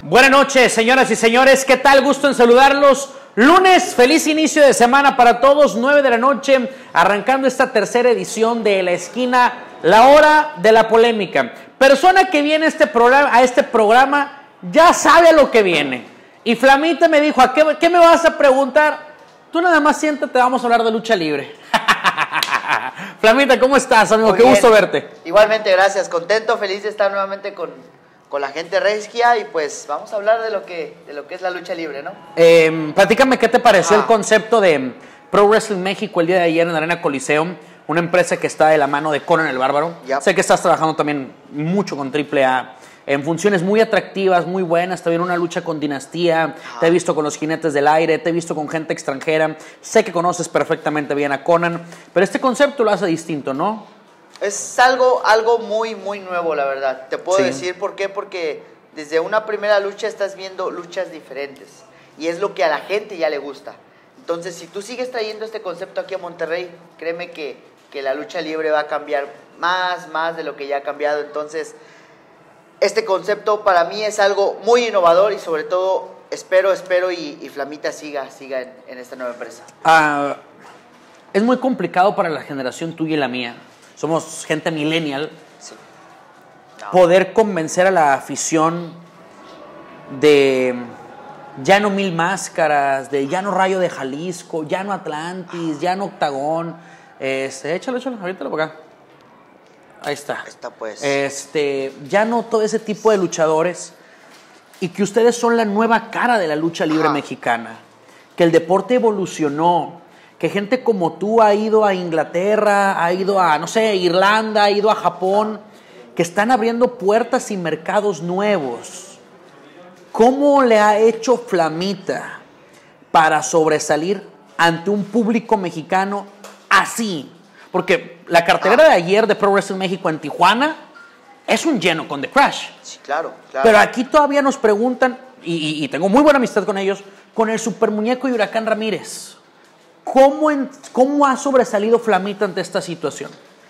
Buenas noches, señoras y señores. ¿Qué tal? Gusto en saludarlos. Lunes, feliz inicio de semana para todos. 9 de la noche, arrancando esta tercera edición de La Esquina, la hora de la polémica. Persona que viene a este programa ya sabe a lo que viene. Y Flamita me dijo, ¿qué me vas a preguntar? Tú nada más siéntate, vamos a hablar de lucha libre. Flamita, ¿cómo estás, amigo? Qué gusto verte. Igualmente, gracias. Contento, feliz de estar nuevamente con la gente regia y pues vamos a hablar de lo que es la lucha libre, ¿no? Platícame qué te pareció el concepto de Pro Wrestling México el día de ayer en la Arena Coliseo, una empresa que está de la mano de Conan el Bárbaro. Yep. Sé que estás trabajando también mucho con AAA, en funciones muy atractivas, muy buenas. Te vi en una lucha con Dinastía, te he visto con los Jinetes del Aire, te he visto con gente extranjera. Sé que conoces perfectamente bien a Conan, pero este concepto lo hace distinto, ¿no? Es algo muy nuevo, la verdad. Te puedo decir por qué, porque desde una primera lucha estás viendo luchas diferentes y es lo que a la gente ya le gusta. Entonces, si tú sigues trayendo este concepto aquí a Monterrey, créeme que la lucha libre va a cambiar más de lo que ya ha cambiado. Entonces, este concepto para mí es algo muy innovador y sobre todo espero y Flamita siga en esta nueva empresa. Es muy complicado para la generación tuya y la mía. Somos gente millennial. Sí. Poder convencer a la afición de ya no Mil Máscaras, de ya no Rayo de Jalisco, ya no Atlantis, ya no Octagón. Échalo, ahorita lo por acá. Ahí está. Está pues. Ya no todo ese tipo de luchadores. Y que ustedes son la nueva cara de la lucha libre mexicana. Que el deporte evolucionó. Que gente como tú ha ido a Inglaterra, ha ido a, no sé, Irlanda, ha ido a Japón, que están abriendo puertas y mercados nuevos. ¿Cómo le ha hecho Flamita para sobresalir ante un público mexicano así? Porque la cartelera de ayer de Pro Wrestling México en Tijuana es un lleno con The Crash. Sí, claro. Pero aquí todavía nos preguntan, y tengo muy buena amistad con ellos, con el Super Muñeco y Huracán Ramírez. ¿Cómo ha sobresalido Flamita ante esta situación?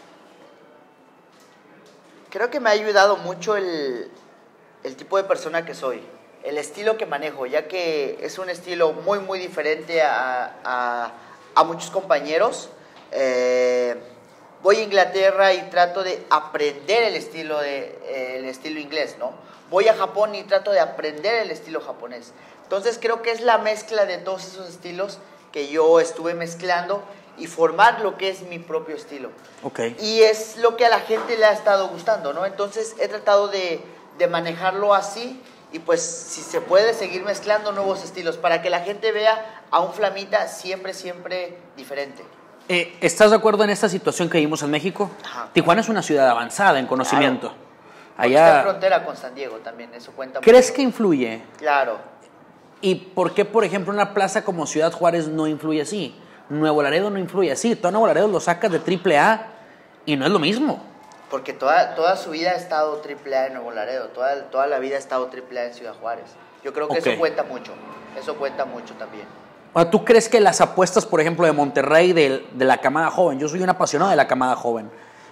Creo que me ha ayudado mucho el tipo de persona que soy, el estilo que manejo, ya que es un estilo muy diferente a muchos compañeros. Voy a Inglaterra y trato de aprender el estilo inglés, ¿no? Voy a Japón y trato de aprender el estilo japonés. Entonces creo que es la mezcla de todos esos estilos que yo estuve mezclando y formar lo que es mi propio estilo. Okay. Y es lo que a la gente le ha estado gustando, ¿no? Entonces he tratado de manejarlo así y pues si se puede seguir mezclando nuevos estilos para que la gente vea a un Flamita siempre diferente. ¿Estás de acuerdo en esta situación que vimos en México? Ajá. Tijuana es una ciudad avanzada en conocimiento. Claro. Allá está en frontera con San Diego también, eso cuenta mucho. ¿Crees que influye? Claro. ¿Y por qué, por ejemplo, una plaza como Ciudad Juárez no influye así? Nuevo Laredo no influye así. Todo Nuevo Laredo lo sacas de AAA y no es lo mismo. Porque toda su vida ha estado AAA en Nuevo Laredo. Toda la vida ha estado AAA en Ciudad Juárez. Yo creo que eso cuenta mucho. Eso cuenta mucho también. ¿Tú crees que las apuestas, por ejemplo, de Monterrey, de la camada joven, yo soy un apasionado de la camada joven,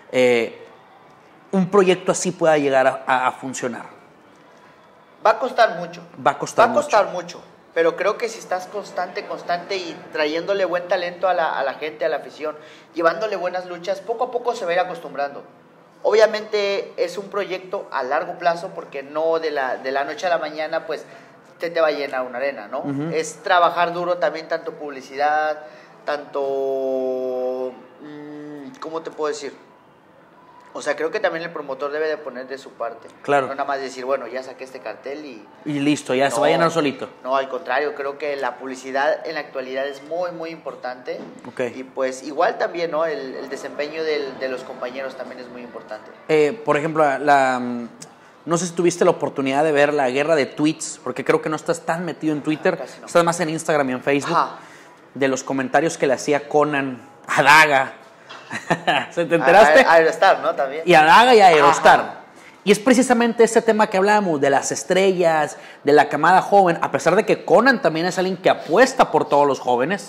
un proyecto así pueda llegar a funcionar? Va a costar mucho. Va a costar mucho. Pero creo que si estás constante y trayéndole buen talento a la gente, a la afición, llevándole buenas luchas, poco a poco se va a ir acostumbrando. Obviamente es un proyecto a largo plazo porque no de la noche a la mañana pues te va a llenar una arena, ¿no? Uh-huh. Es trabajar duro también, tanto publicidad, tanto... ¿cómo te puedo decir? O sea, creo que también el promotor debe de poner de su parte. Claro. No nada más decir, bueno, ya saqué este cartel y listo, ya se va a llenar solito. No, al contrario, creo que la publicidad en la actualidad es muy importante. Okay. Y pues igual también, ¿no? El desempeño de los compañeros también es muy importante. Por ejemplo, no sé si tuviste la oportunidad de ver la guerra de tweets, porque creo que no estás tan metido en Twitter, no. Estás más en Instagram y en Facebook. Ajá. De los comentarios que le hacía Conan a Daga. ¿Se te enteraste? A Aerostar, ¿no? También. Y a Daga y a Aerostar. Ajá. Y es precisamente ese tema que hablábamos, de las estrellas, de la camada joven, a pesar de que Conan también es alguien que apuesta por todos los jóvenes.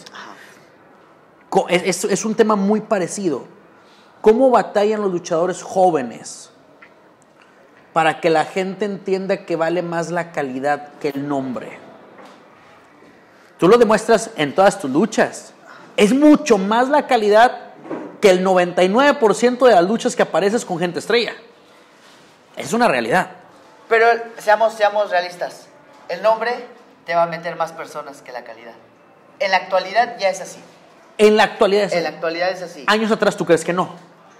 Es un tema muy parecido. ¿Cómo batallan los luchadores jóvenes para que la gente entienda que vale más la calidad que el nombre. Tú lo demuestras en todas tus luchas. Es mucho más la calidad que el 99% de las luchas que apareces con gente estrella. Es una realidad. Pero seamos realistas. El nombre te va a meter más personas que la calidad. En la actualidad ya es así. En la actualidad es así. En la actualidad es así. Años atrás, ¿tú crees que no?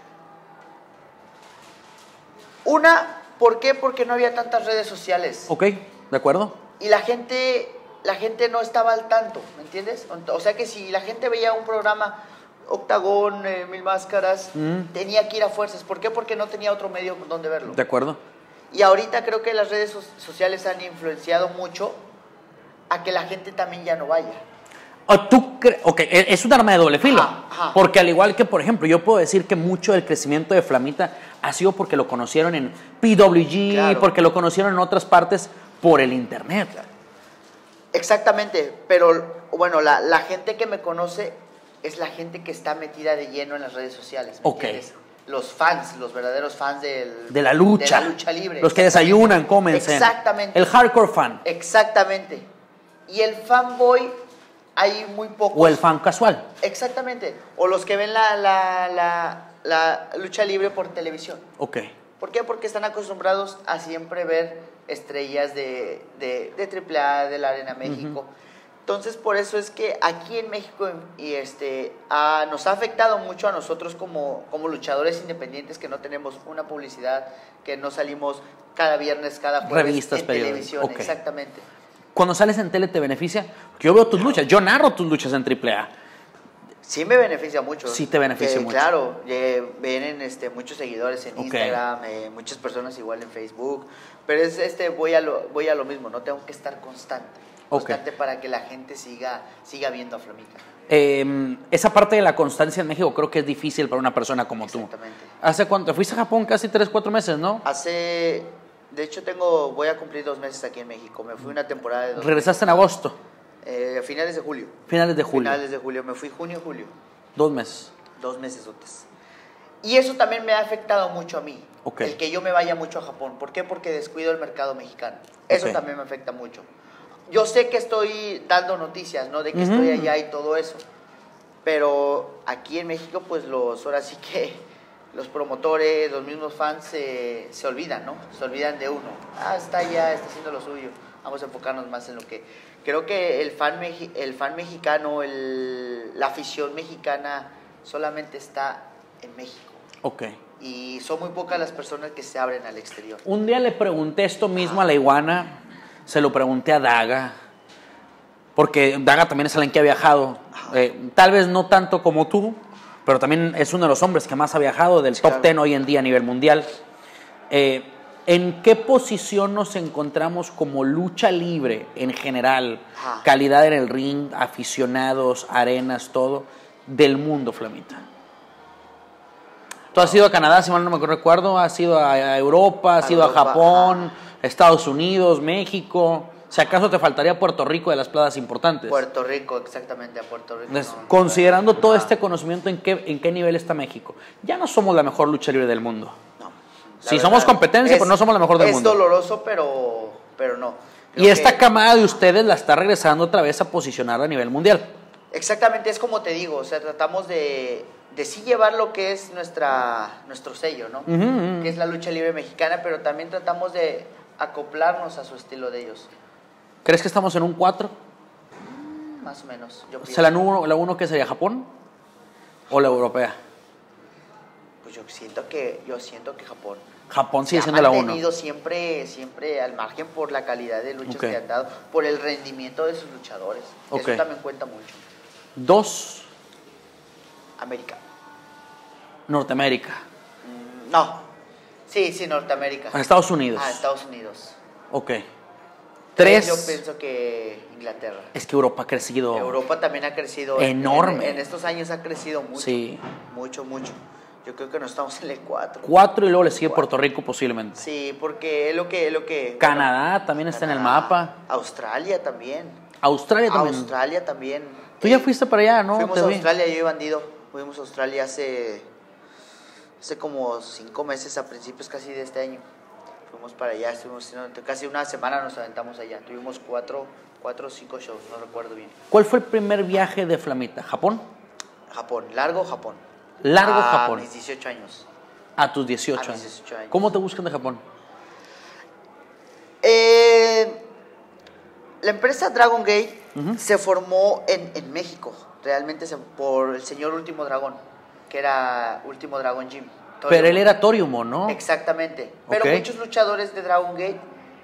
¿Por qué? Porque no había tantas redes sociales. Ok, ¿de acuerdo? Y la gente no estaba al tanto, ¿me entiendes? O sea que si la gente veía un programa Octagón, Mil Máscaras, tenía que ir a fuerzas. ¿Por qué? Porque no tenía otro medio donde verlo. De acuerdo. Y ahorita creo que las redes sociales han influenciado mucho a que la gente también ya no vaya. Ok, es un arma de doble filo. Ajá. Porque al igual que, por ejemplo, yo puedo decir que mucho del crecimiento de Flamita ha sido porque lo conocieron en PWG, claro, porque lo conocieron en otras partes por el internet. Claro. Exactamente, pero bueno, la gente que me conoce es la gente que está metida de lleno en las redes sociales. ¿Me entiendes? Los fans, los verdaderos fans de la lucha libre. Los que desayunan, comen. Exactamente. El hardcore fan. Exactamente. Y el fanboy, hay muy pocos. O el fan casual. Exactamente. O los que ven la lucha libre por televisión. Ok. ¿Por qué? Porque están acostumbrados a siempre ver estrellas de AAA, de la Arena México. Entonces, por eso es que aquí en México nos ha afectado mucho a nosotros como luchadores independientes, que no tenemos una publicidad, que no salimos cada viernes, cada jueves revistas, en periódicos. televisión. Okay. Exactamente. Cuando sales en tele, ¿te beneficia? Porque yo veo tus luchas, yo narro tus luchas en AAA. Sí me beneficia mucho. Sí te beneficia mucho. Claro, vienen muchos seguidores en Instagram, muchas personas igual en Facebook, pero voy a lo mismo, no tengo que estar constante para que la gente siga viendo a Flamita. Esa parte de la constancia en México creo que es difícil para una persona como tú. Exactamente. ¿Hace cuánto? ¿Fuiste a Japón? Casi 3-4 meses, ¿no? De hecho voy a cumplir 2 meses aquí en México, me fui una temporada de 2 ¿Regresaste en agosto? Finales de julio. Finales de julio. Finales de julio, me fui junio, julio. 2 meses. 2 mesesotes. Y eso también me ha afectado mucho a mí. Okay. El que yo me vaya mucho a Japón. ¿Por qué? Porque descuido el mercado mexicano. Eso también me afecta mucho. Yo sé que estoy dando noticias, ¿no? De que estoy allá y todo eso. Pero aquí en México, pues ahora sí que los promotores, los mismos fans se olvidan, ¿no? Se olvidan de uno. Está allá, está haciendo lo suyo. Vamos a enfocarnos más en lo que... Creo que el fan mexicano, la afición mexicana solamente está en México. Ok. Y son muy pocas las personas que se abren al exterior. Un día le pregunté esto mismo a la Iguana, se lo pregunté a Daga, porque Daga también es alguien que ha viajado, tal vez no tanto como tú, pero también es uno de los hombres que más ha viajado del top 10 hoy en día a nivel mundial. ¿En qué posición nos encontramos como lucha libre en general? Calidad en el ring, aficionados, arenas, todo, del mundo, Flamita. Tú has ido a Canadá, si mal no me recuerdo, has ido a Europa, has ido a Japón, Estados Unidos, México. Si acaso te faltaría Puerto Rico de las plazas importantes. Puerto Rico, exactamente, a Puerto Rico. Entonces, considerando todo este conocimiento, ¿en qué nivel está México? Ya no somos la mejor lucha libre del mundo. Sí, somos competencia, pero no somos la mejor del mundo. Es doloroso, pero no. Y esta camada de ustedes la está regresando otra vez a posicionar a nivel mundial. Exactamente, es como te digo, o sea, tratamos de sí llevar lo que es nuestro sello, ¿no? Que es la lucha libre mexicana, pero también tratamos de acoplarnos a su estilo de ellos. ¿Crees que estamos en un 4? Más o menos, yo pienso. O sea, ¿la 1 qué sería, Japón o la europea? Pues yo siento que Japón. Japón sigue siendo la 1. Ha mantenido siempre al margen por la calidad de luchas que han dado, por el rendimiento de sus luchadores. Eso también cuenta mucho. 2. América. Norteamérica. No. Sí, Norteamérica. Estados Unidos. Estados Unidos. Ok. 3. Yo pienso que Inglaterra. Es que Europa ha crecido. Europa también ha crecido. Enorme. En estos años ha crecido mucho. Sí. Mucho. Yo creo que no estamos en el 4. 4 y luego le sigue Puerto Rico posiblemente. Sí, porque es lo que Canadá también está en el mapa. Australia también. Australia también. Tú ya fuiste para allá, ¿no? Fuimos a Australia, yo y Bandido. Fuimos a Australia hace como 5 meses, a principios casi de este año. Fuimos para allá, casi una semana nos aventamos allá. Tuvimos 4 o 5 shows, no recuerdo bien. ¿Cuál fue el primer viaje de Flamita? ¿Japón? Japón, largo Japón. Largo Japón. A mis 18 años. A tus 18 A mis años. 18 años. ¿Cómo te buscan de Japón? La empresa Dragon Gate se formó en México, realmente por el señor Último Dragón, que era Último Dragón Gym. Pero él era Toriumo, ¿no? Exactamente. Pero muchos luchadores de Dragon Gate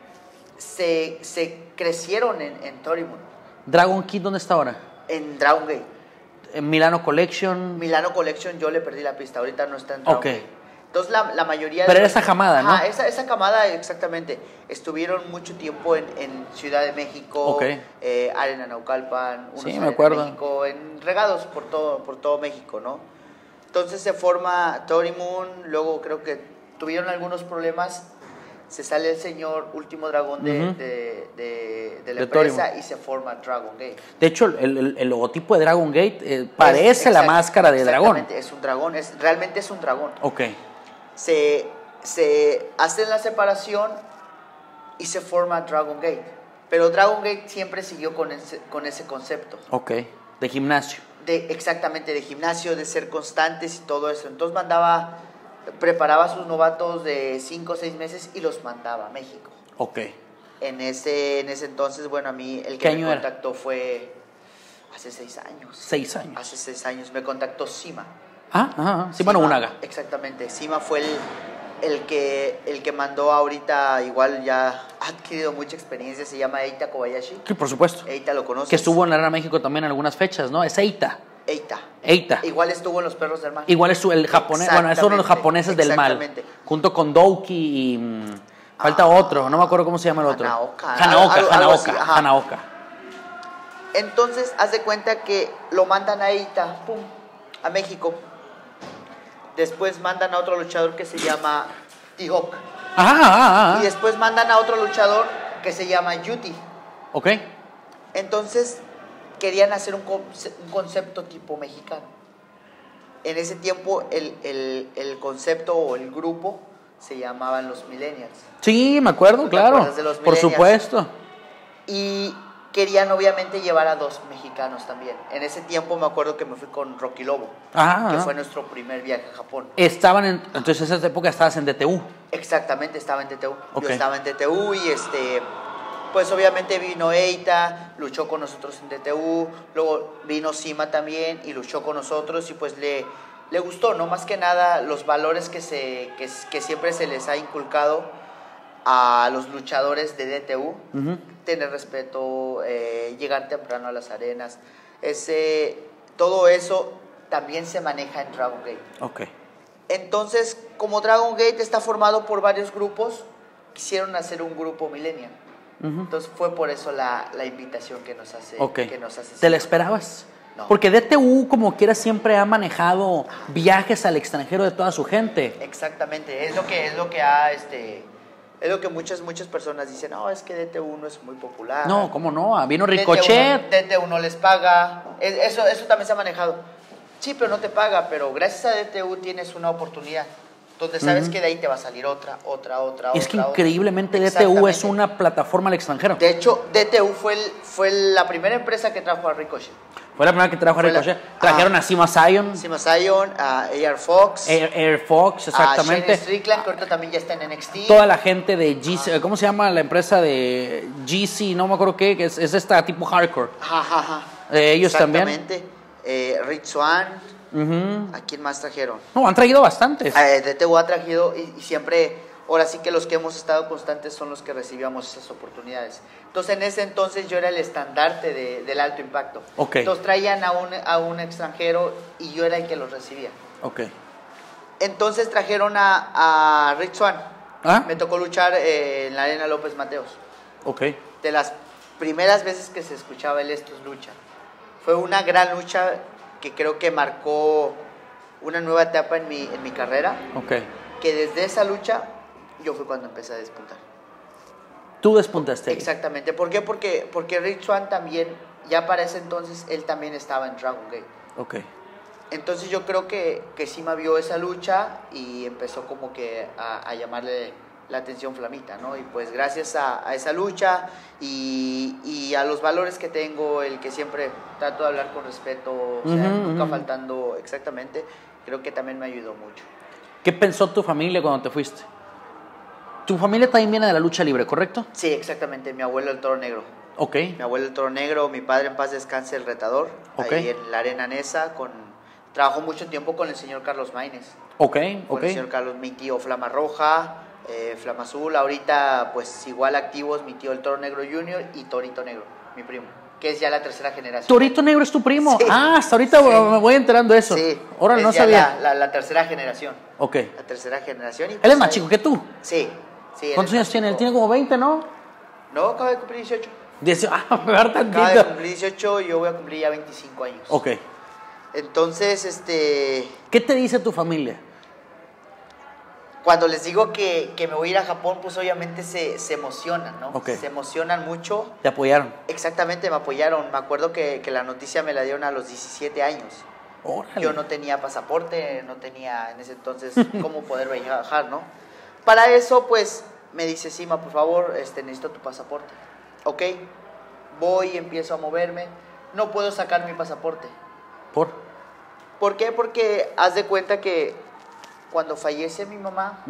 se crecieron en Toriumo. ¿Dragon Kid dónde está ahora? En Dragon Gate. En Milano Collection. Milano Collection yo le perdí la pista, ahorita no está en Dragon Gate. Entonces la mayoría... Pero era esa camada, ¿no? Esa camada, exactamente. Estuvieron mucho tiempo en Ciudad de México, Arena Naucalpan, sí, me acuerdo. México, regados por todo México, ¿no? Entonces se forma Tori Moon, luego creo que tuvieron algunos problemas, se sale el señor Último Dragón de la empresa y se forma Dragon Gate. De hecho, el logotipo de Dragon Gate parece la máscara de dragón. Exactamente, es un dragón, realmente es un dragón. Ok. Se hace la separación y se forma Dragon Gate. Pero Dragon Gate siempre siguió con ese concepto. Ok, de gimnasio. Exactamente, de gimnasio, de ser constantes y todo eso. Entonces preparaba a sus novatos de 5 o 6 meses y los mandaba a México. Ok. En ese entonces, bueno, a mí el que me contactó fue hace 6 años. 6 años. Hace 6 años me contactó Sima. Sima Nobunaga. Exactamente, Sima fue el que mandó ahorita, igual ya ha adquirido mucha experiencia, se llama Eita Kobayashi. Sí, por supuesto. Eita lo conoces. Que estuvo en la Arena México también en algunas fechas, ¿no? Es Eita. Igual estuvo en Los Perros del Mal. Igual es el japonés, bueno, es uno de los japoneses del mal. Junto con Douki y falta otro, no me acuerdo cómo se llama el otro. Hanaoka. Entonces, haz de cuenta que lo mandan a Eita, a México. Después mandan a otro luchador que se llama T-Hawk. Y después mandan a otro luchador que se llama Yuti. Ok. Entonces querían hacer un concepto tipo mexicano. En ese tiempo el concepto o el grupo se llamaban los Millennials. Sí, me acuerdo, claro. Por supuesto. Y querían obviamente llevar a 2 mexicanos también. En ese tiempo me acuerdo que me fui con Rocky Lobo, que fue nuestro primer viaje a Japón. Entonces en esa época estabas en DTU. Exactamente, estaba en DTU. Okay. Yo estaba en DTU y pues obviamente vino Eita, luchó con nosotros en DTU, luego vino Sima también y luchó con nosotros y pues le gustó, ¿no? Más que nada los valores que siempre se les ha inculcado a los luchadores de DTU, tener respeto, llegar temprano a las arenas, todo eso también se maneja en Dragon Gate. Ok. Entonces, como Dragon Gate está formado por varios grupos, quisieron hacer un grupo millennial. Entonces fue por eso la invitación que nos hace. ¿Te la esperabas? No. Porque DTU como quiera siempre ha manejado viajes al extranjero de toda su gente. Exactamente, es lo que muchas personas dicen, no, es que DTU no es muy popular. No, ¿cómo no? Vino Ricochet. DTU no les paga. Eso también se ha manejado. Sí, pero no te paga, pero gracias a DTU tienes una oportunidad donde sabes que de ahí te va a salir otra. Es que increíblemente DTU es una plataforma al extranjero. De hecho, DTU fue la primera empresa que trajo a Ricochet. Fue la primera que trajo a Ricochet. Trajeron a Sima Zion. A Air Fox. Air Fox, exactamente. A Shane Strickland, que ahorita también ya está en NXT. Toda la gente de GC, ¿cómo se llama la empresa de GC? No me acuerdo qué, que es esta tipo hardcore. Ellos también. Exactamente. Rich Swann. ¿A quién más trajeron? No, han traído bastantes. DTU ha traído y siempre, ahora sí que los que hemos estado constantes son los que recibíamos esas oportunidades. Entonces en ese entonces yo era el estandarte del alto impacto. Entonces traían a un extranjero y yo era el que los recibía. Entonces trajeron a Rich Swann. Me tocó luchar en la Arena López Mateos. De las primeras veces que se escuchaba el Estos Lucha. Fue una gran lucha que creo que marcó una nueva etapa en mi carrera. Que desde esa lucha yo fue cuando empecé a despuntar. ¿Tú despuntaste? Exactamente. ¿Por qué? Porque Rich Swann también, ya para ese entonces, él también estaba en Dragon Gate. Entonces yo creo que Sima vio esa lucha y empezó como que a llamarle la atención Flamita, ¿no? Y pues gracias a esa lucha y a los valores que tengo, el que siempre trato de hablar con respeto, o sea, nunca faltando exactamente, creo que también me ayudó mucho. ¿Qué pensó tu familia cuando te fuiste? Tu familia también viene de la lucha libre, ¿correcto? Sí, exactamente, mi abuelo el Toro Negro. Ok. Mi abuelo el Toro Negro, mi padre en paz descanse el Retador, ahí en la Arena Nesa, trabajó mucho tiempo con el señor Carlos Maínez. Ok. Con el señor Carlos, mi tío Flama Roja, Flama Azul, ahorita pues igual activos mi tío el Toro Negro Junior y Torito Negro, mi primo, que es ya la tercera generación. ¿Torito Negro es tu primo? Sí. Hasta ahorita sí. Me voy enterando de eso. Sí. Ahora no sabía. La tercera generación. Ok. La tercera generación. Y pues ¿él es más chico que tú? Sí. ¿Cuántos años tiene? Él tiene como 20, ¿no? No, acaba de cumplir 18. Peor tantito. Acaba de cumplir 18 y yo voy a cumplir ya 25 años. Ok. Entonces, ¿qué te dice tu familia? Cuando les digo que me voy a ir a Japón, pues obviamente se emocionan, ¿no? Okay. Se emocionan mucho. ¿Te apoyaron? Exactamente, me apoyaron. Me acuerdo que la noticia me la dieron a los 17 años. Órale. Yo no tenía pasaporte, no tenía en ese entonces cómo poder viajar, ¿no? Para eso, pues, me dice, Sima, por favor, necesito tu pasaporte. Ok, voy y empiezo a moverme. No puedo sacar mi pasaporte. ¿Por qué? Porque haz de cuenta que cuando fallece mi mamá,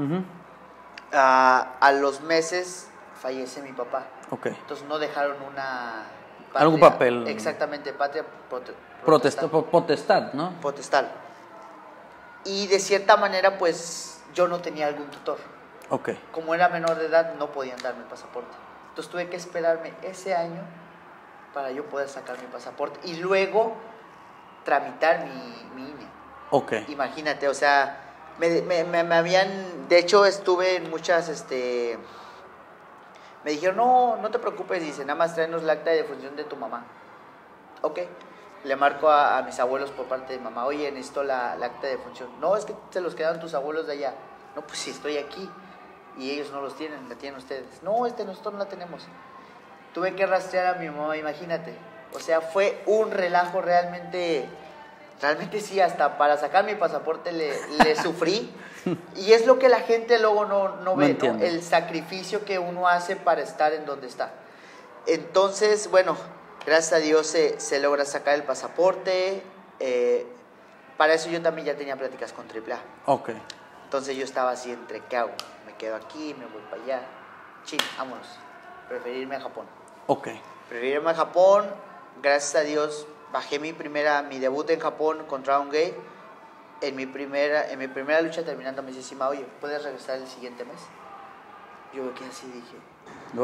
a los meses fallece mi papá. Okay. Entonces no dejaron una... patria, algún papel. Exactamente, patria potestad, ¿no? Potestad. Y de cierta manera, pues, yo no tenía algún tutor. Okay. Como era menor de edad, no podían darme el pasaporte. Entonces tuve que esperarme ese año para yo poder sacar mi pasaporte y luego tramitar mi INE. Okay. Imagínate, o sea, me habían, de hecho estuve en muchas, me dijeron, no te preocupes, dice, nada más tráenos la acta de defunción de tu mamá. Ok, le marco a mis abuelos por parte de mamá, oye, necesito la acta de defunción. No, es que se los quedaron tus abuelos de allá. No, pues sí, estoy aquí y ellos no los tienen, la tienen ustedes. No, nosotros no la tenemos. Tuve que rastrear a mi mamá, imagínate. O sea, fue un relajo realmente sí, hasta para sacar mi pasaporte le sufrí. Y es lo que la gente luego no ve, ¿no? El sacrificio que uno hace para estar en donde está. Entonces, bueno, gracias a Dios se logra sacar el pasaporte. Para eso yo también ya tenía pláticas con AAA. Ok. Entonces yo estaba así entre, ¿qué hago? Me quedo aquí, me voy para allá. Vámonos. Preferí irme a Japón. Ok. Preferí irme a Japón. Gracias a Dios bajé mi debut en Japón contra Dragon Gate. En mi primera lucha terminando me dice Sima, oye, ¿puedes regresar el siguiente mes? Yo me quedé así y dije, wow.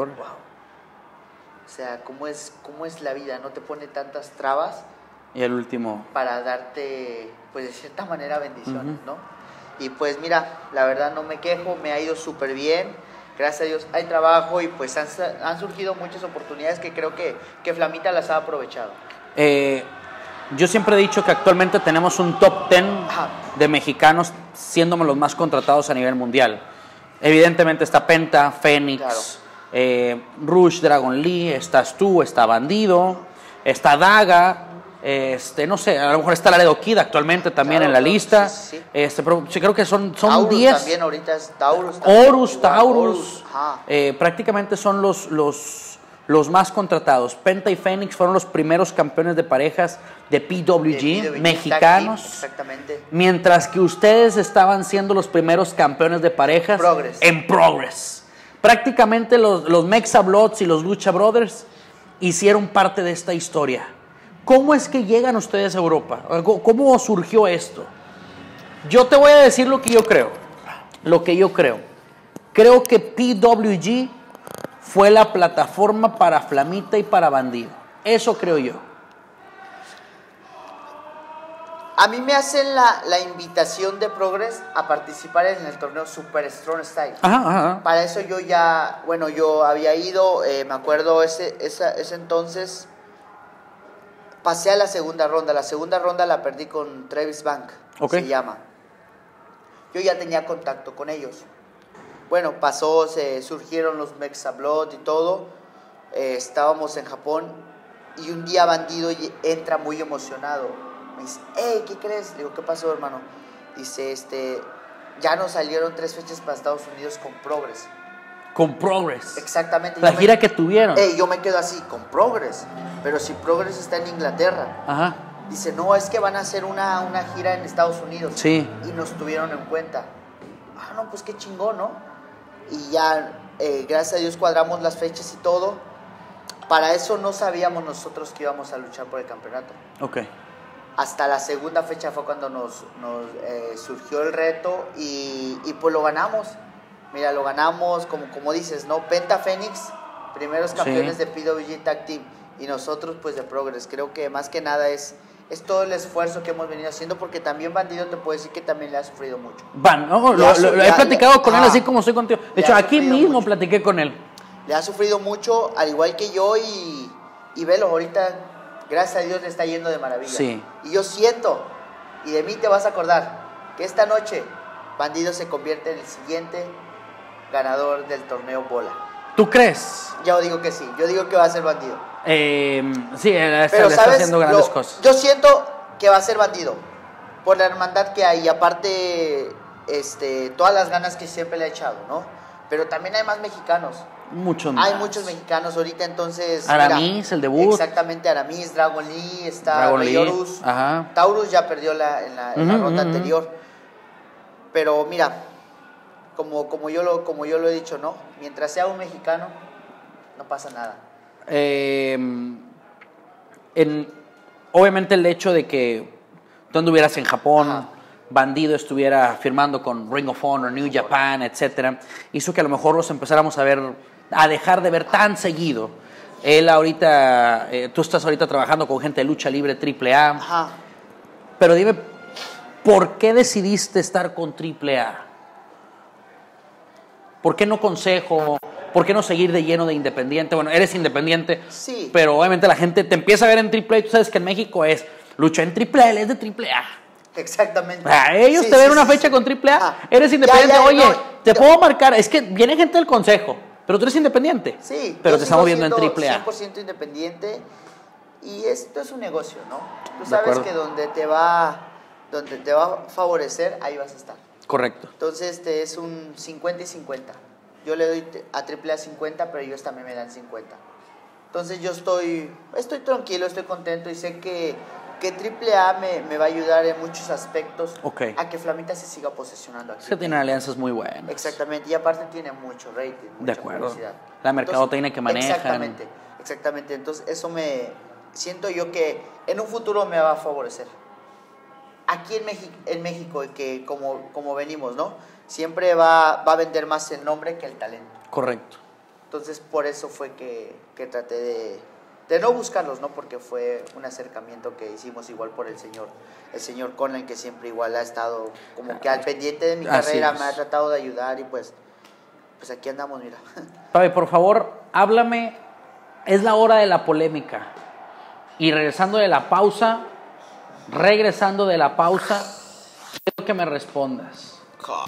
O sea, ¿cómo es la vida? No te pone tantas trabas. Y el último. Para darte, pues de cierta manera, bendiciones, ¿no? Y pues mira, la verdad no me quejo, me ha ido súper bien. Gracias a Dios hay trabajo y pues han surgido muchas oportunidades que creo que Flamita las ha aprovechado. Yo siempre he dicho que actualmente tenemos un top 10 de mexicanos siendo los más contratados a nivel mundial. Evidentemente está Penta, Fénix, claro. Rush, Dragon Lee, estás tú, está Bandido, está Daga, no sé, a lo mejor está Laredo Kid actualmente también, claro, en la lista. Sí. Pero sí, creo que son 10. También ahorita es Taurus. Taurus. Prácticamente son los más contratados. Penta y Fénix fueron los primeros campeones de parejas de PWG mexicanos. Exactamente. Mientras que ustedes estaban siendo los primeros campeones de parejas en Progress. Prácticamente los Mexa Bloods y los Lucha Brothers hicieron parte de esta historia. ¿Cómo es que llegan ustedes a Europa? ¿Cómo surgió esto? Yo te voy a decir lo que yo creo. Creo que PWG fue la plataforma para Flamita y para Bandido. Eso creo yo. A mí me hacen la invitación de Progress a participar en el torneo Super Strong Style. Ajá. Para eso yo había ido, me acuerdo ese entonces, pasé a la segunda ronda. La segunda ronda la perdí con Travis Bank, se llama. Yo ya tenía contacto con ellos. Bueno, surgieron los Mexa Blood y todo. Estábamos en Japón y un día Bandido entra muy emocionado. Me dice, hey, ¿qué crees? Le digo, ¿qué pasó, hermano? Dice, ya nos salieron 3 fechas para Estados Unidos con Progress. Con Progress. Exactamente. La gira que tuvieron. Yo me quedo así, con Progress. Pero si Progress está en Inglaterra. Ajá. Dice, no, es que van a hacer una gira en Estados Unidos. Sí. Y nos tuvieron en cuenta. No, pues qué chingón, ¿no? Y ya, gracias a Dios, cuadramos las fechas y todo. Para eso no sabíamos nosotros que íbamos a luchar por el campeonato. Ok. Hasta la segunda fecha fue cuando nos surgió el reto y pues lo ganamos. Mira, lo ganamos, como dices, ¿no? Penta Fénix, primeros campeones de PWG Tag Team, y nosotros pues de Progress. Creo que más que nada es todo el esfuerzo que hemos venido haciendo, porque también Bandido te puede decir que también le ha sufrido mucho. Lo he platicado con él así como estoy contigo. De hecho, aquí mismo mucho. Platiqué con él. Le ha sufrido mucho, al igual que yo, y velo, ahorita, gracias a Dios, le está yendo de maravilla. Sí. Y yo siento, y de mí te vas a acordar, que esta noche Bandido se convierte en el siguiente ganador del torneo Bola. ¿Tú crees? Yo digo que sí, yo digo que va a ser Bandido. Sí, pero está haciendo grandes cosas. Yo siento que va a ser Bandido, por la hermandad que hay, y aparte, todas las ganas que siempre le ha echado, ¿no? Pero también hay más mexicanos. Muchos más. Hay muchos mexicanos ahorita, entonces... Aramis, mira, el debut. Exactamente, Aramis, Dragon Lee, está Rayorus. Taurus ya perdió en la ronda anterior. Pero mira, como yo lo he dicho, ¿no? Mientras sea un mexicano, no pasa nada. Obviamente el hecho de que tú anduvieras en Japón, Bandido estuviera firmando con Ring of Honor, New Japan, etcétera, hizo que a lo mejor los empezáramos a dejar de ver tan seguido. Él ahorita, tú estás ahorita trabajando con gente de lucha libre AAA. Ajá. Pero dime, ¿por qué decidiste estar con AAA? ¿Por qué no Consejo? ¿Por qué no seguir de lleno de independiente? Bueno, eres independiente, sí, pero obviamente la gente te empieza a ver en AAA. Tú sabes que en México es lucha en AAA, él es de AAA. Exactamente. Ellos te ven una fecha con AAA, eres independiente. Oye, te puedo marcar, es que viene gente del Consejo, pero tú eres independiente. Sí, pero te estamos viendo en AAA. 100% independiente, y esto es un negocio, ¿no? Tú sabes que donde te va a favorecer, ahí vas a estar. Correcto. Entonces es un 50 y 50. Yo le doy a AAA 50, pero ellos también me dan 50. Entonces yo estoy tranquilo, estoy contento, y sé que AAA me va a ayudar en muchos aspectos a que Flamita se siga posicionando aquí. Es que tiene alianzas muy buenas. Exactamente, y aparte tiene mucho rating, mucha de acuerdo. publicidad. La mercadotecnia que manejan. Exactamente. Entonces eso siento yo que en un futuro me va a favorecer. Aquí en México, que como venimos, ¿no? Siempre va a vender más el nombre que el talento. Correcto. Entonces por eso fue que traté de no buscarlos, ¿no? Porque fue un acercamiento que hicimos igual por el señor Conlan, que siempre igual ha estado como que al pendiente de mi carrera, me ha tratado de ayudar, y pues aquí andamos, mira. Papi, por favor, háblame, es la hora de la polémica. Y regresando de la pausa, quiero que me respondas.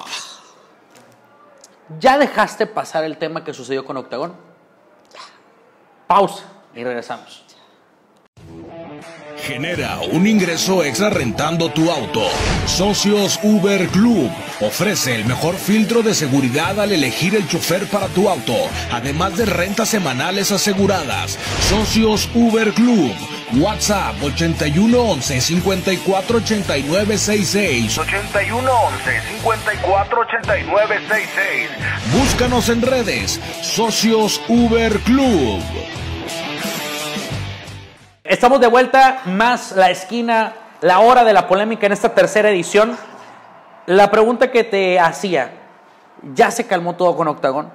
¿Ya dejaste pasar el tema que sucedió con Octagón? Pausa y regresamos. Genera un ingreso extra rentando tu auto. Socios Uber Club ofrece el mejor filtro de seguridad al elegir el chofer para tu auto, además de rentas semanales aseguradas. Socios Uber Club. WhatsApp 8111 548966. 8111 548966. Búscanos en redes. Socios Uber Club. Estamos de vuelta, más la esquina, la hora de la polémica en esta tercera edición. La pregunta que te hacía, ¿ya se calmó todo con Octagón?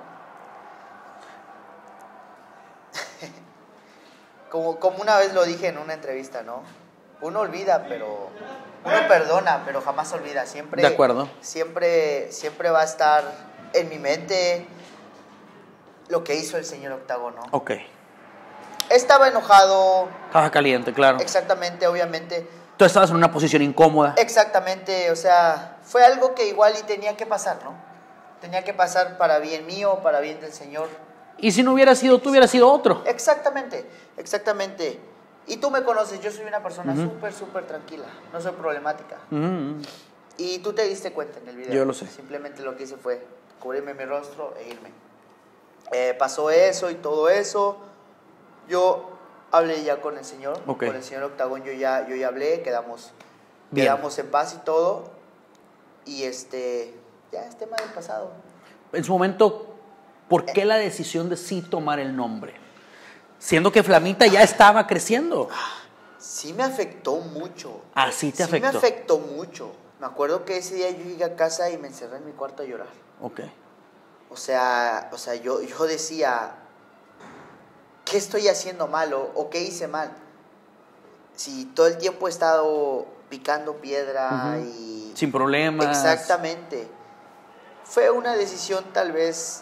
Como una vez lo dije en una entrevista, ¿no? Uno olvida, uno perdona, pero jamás olvida. Siempre, de acuerdo. Siempre va a estar en mi mente lo que hizo el señor Octagón, ¿no? Ok. Estaba enojado. Estaba caliente, claro. Exactamente, obviamente. Tú estabas en una posición incómoda. Exactamente, o sea, fue algo que igual y tenía que pasar, ¿no? Tenía que pasar para bien mío, para bien del Señor. Y si no hubiera sido tú, hubiera sido otro. Exactamente. Y tú me conoces, yo soy una persona súper tranquila, no soy problemática. Y tú te diste cuenta en el video. Yo lo sé. Simplemente lo que hice fue cubrirme mi rostro e irme. Pasó eso y todo eso. Yo hablé ya con el señor, okay. Con el señor Octagón yo ya hablé, quedamos en paz y todo. Y ya es tema del pasado. En su momento, ¿por qué la decisión de sí tomar el nombre? Siendo que Flamita ya estaba creciendo. Sí me afectó mucho. Ah, sí te afectó. Sí me afectó mucho. Me acuerdo que ese día yo llegué a casa y me encerré en mi cuarto a llorar. Ok. O sea, yo decía, ¿qué estoy haciendo mal o qué hice mal? Si todo el tiempo he estado picando piedra y... Sin problemas. Exactamente. Fue una decisión tal vez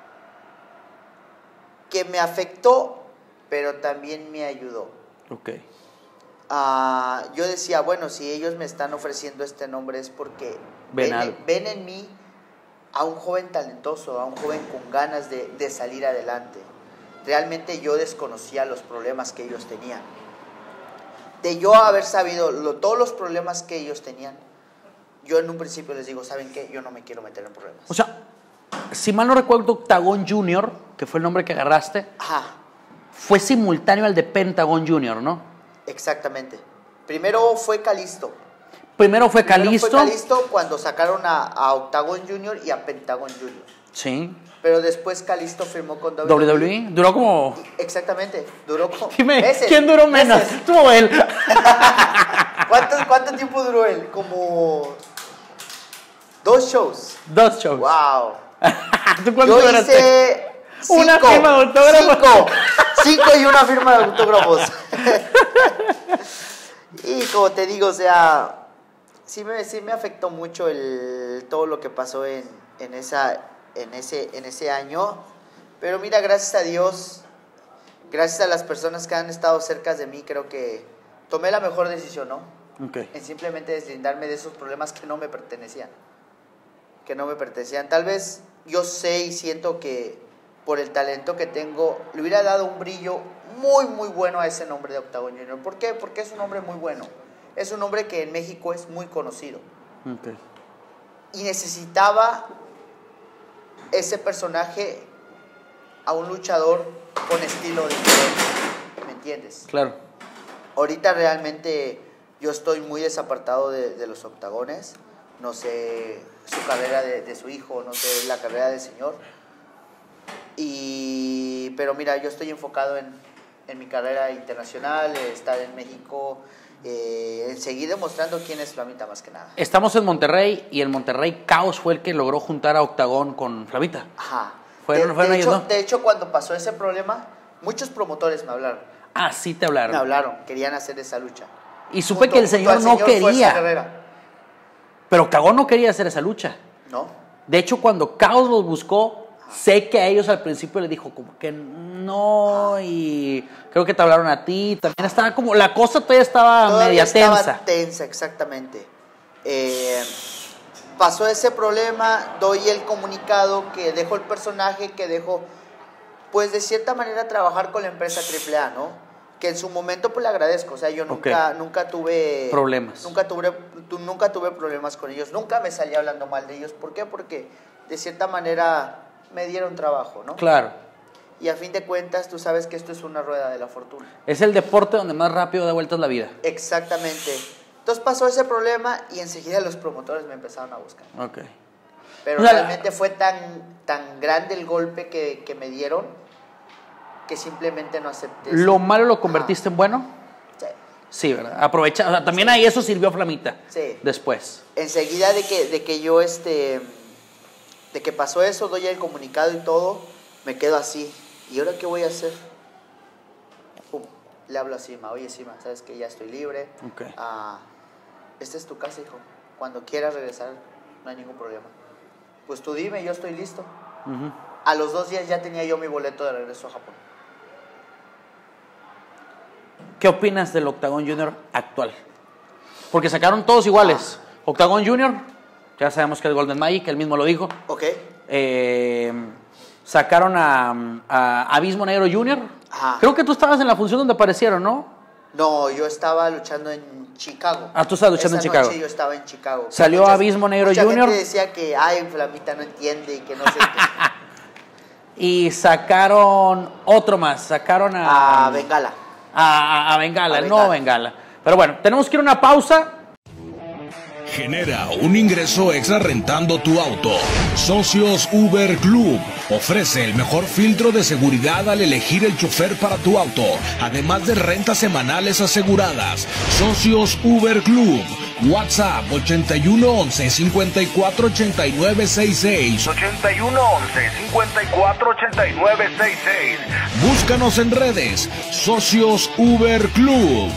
que me afectó, pero también me ayudó. Ok. Yo decía, bueno, si ellos me están ofreciendo este nombre es porque ven en mí a un joven talentoso, a un joven con ganas de salir adelante. Realmente yo desconocía los problemas que ellos tenían. De yo haber sabido todos los problemas que ellos tenían, yo en un principio les digo, ¿saben qué? Yo no me quiero meter en problemas. O sea, si mal no recuerdo, Octagón Junior, que fue el nombre que agarraste, fue simultáneo al de Pentagon Junior, ¿no? Exactamente. Primero fue Calisto. Primero fue Calisto cuando sacaron a Octagón Junior y a Pentagon Junior. Sí. Pero después Calisto firmó con WWE. Duró como... Exactamente. Duró como... Dime, meses. ¿quién duró menos? Meses. Tú o él. ¿Cuánto tiempo duró él? Como 2 shows. 2 shows. Wow. ¿Tú cuánto Yo duraste? hice 5. Una firma de autógrafos. 5 y una firma de autógrafos. Y como te digo, o sea, sí me afectó mucho todo lo que pasó en ese año. Pero mira, gracias a Dios, gracias a las personas que han estado cerca de mí, creo que tomé la mejor decisión, ¿no? Okay. En simplemente deslindarme de esos problemas que no me pertenecían. Tal vez yo sé y siento que por el talento que tengo, le hubiera dado un brillo muy, muy bueno a ese nombre de Octagón Junior. ¿Por qué? Porque es un nombre muy bueno. Es un nombre que en México es muy conocido. Okay. Y necesitaba ese personaje a un luchador con estilo diferente. ¿Me entiendes? Claro. Ahorita realmente yo estoy muy desapartado de los octagones. No sé su carrera de su hijo, no sé la carrera del señor. Pero mira, yo estoy enfocado en mi carrera internacional, estar en México, en seguir demostrando quién es Flamita más que nada. Estamos en Monterrey y el Monterrey Caos fue el que logró juntar a Octagón con Flamita. Ajá. ¿Fueron ellos, no? De hecho, cuando pasó ese problema, muchos promotores me hablaron. Ah, sí te hablaron. Me hablaron, querían hacer esa lucha. Y supe que el señor no quería. Pero Octagón no quería hacer esa lucha. No. De hecho, cuando Caos los buscó, sé que a ellos al principio les dijo como que no, y creo que te hablaron a ti. También estaba como, la cosa todavía estaba media tensa. Estaba tensa, exactamente. Pasó ese problema, doy el comunicado que dejo el personaje, que dejo, pues de cierta manera trabajar con la empresa AAA, ¿no? Que en su momento pues le agradezco, o sea, yo nunca tuve problemas. Nunca tuve problemas con ellos, nunca me salí hablando mal de ellos. ¿Por qué? Porque de cierta manera me dieron trabajo, ¿no? Claro. Y a fin de cuentas, tú sabes que esto es una rueda de la fortuna. Es el deporte donde más rápido da vueltas la vida. Exactamente. Entonces pasó ese problema y enseguida los promotores me empezaron a buscar. Ok. Pero realmente fue tan grande el golpe que me dieron que simplemente no acepté. ¿Lo malo lo convertiste en bueno? Sí. Sí, ¿verdad? Aprovecha, o sea, también ahí eso sirvió Flamita. Sí. Después. Enseguida de que yo de que pasó eso, doy el comunicado y todo, me quedo así. ¿Y ahora qué voy a hacer? Pum, le hablo a Sima. Oye, Sima, sabes que ya estoy libre. Okay. Esta es tu casa, hijo. Cuando quieras regresar, no hay ningún problema. Pues tú dime, yo estoy listo. Uh-huh. A los 2 días ya tenía yo mi boleto de regreso a Japón. ¿Qué opinas del Octagón Junior actual? Porque sacaron todos iguales. Octagón Junior, ya sabemos que es Golden Magic, él mismo lo dijo. Ok. Sacaron a Abismo Negro Junior. Ajá. Creo que tú estabas en la función donde aparecieron, ¿no? No, yo estaba luchando en Chicago. Tú estabas luchando en Chicago. Esa noche yo estaba en Chicago. Salió Abismo Negro Junior. Mucha gente decía que, Flamita no entiende y que no sé qué. y sacaron otro más. Sacaron a Bengala. A Bengala, el nuevo Bengala. Pero bueno, tenemos que ir a una pausa. Genera un ingreso extra rentando tu auto. Socios Uber Club ofrece el mejor filtro de seguridad al elegir el chofer para tu auto, además de rentas semanales aseguradas. Socios Uber Club. WhatsApp 8111 548966. 8111 548966. Búscanos en redes. Socios Uber Club.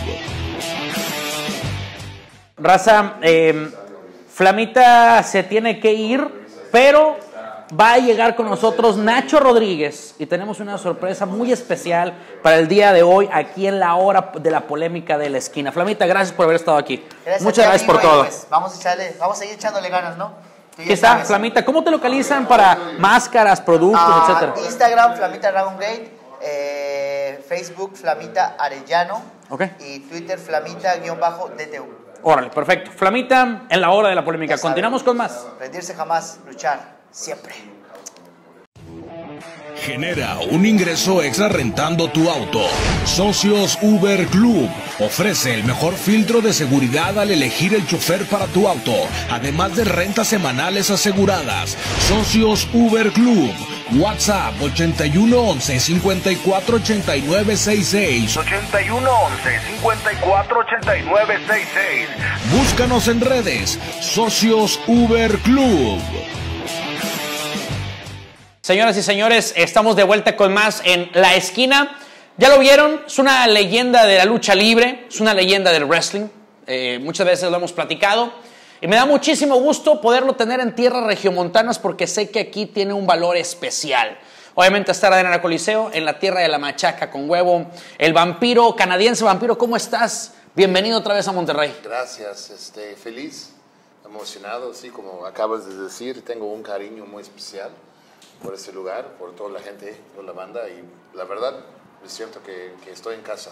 Raza, Flamita se tiene que ir, pero va a llegar con nosotros Nacho Rodríguez y tenemos una sorpresa muy especial para el día de hoy aquí en la hora de la polémica de la esquina. Flamita, gracias por haber estado aquí. Muchas gracias por todo. Pues, vamos a seguir echándole ganas, ¿no? ¿Qué está, Flamita? ¿Cómo te localizan para máscaras, productos, etcétera? Instagram, Flamita Dragon Gate, Facebook, Flamita Arellano, y Twitter, Flamita-DTU. Órale, perfecto. Flamita, en la hora de la polémica. Continuamos con más. Rendirse jamás, luchar siempre. Genera un ingreso extra rentando tu auto. Socios Uber Club ofrece el mejor filtro de seguridad al elegir el chofer para tu auto, además de rentas semanales aseguradas. Socios Uber Club. WhatsApp 8111 548966. 8111 548966. Búscanos en redes. Socios Uber Club. Señoras y señores, estamos de vuelta con más en La Esquina. Ya lo vieron, es una leyenda de la lucha libre, es una leyenda del wrestling. Muchas veces lo hemos platicado. Y me da muchísimo gusto poderlo tener en tierras regiomontanas porque sé que aquí tiene un valor especial. Obviamente está en el Coliseo, en la tierra de la machaca con huevo. El vampiro, canadiense vampiro, ¿cómo estás? Bienvenido otra vez a Monterrey. Gracias, feliz, emocionado, sí, como acabas de decir, tengo un cariño muy especial por este lugar, por toda la gente, por la banda, y la verdad me siento que estoy en casa.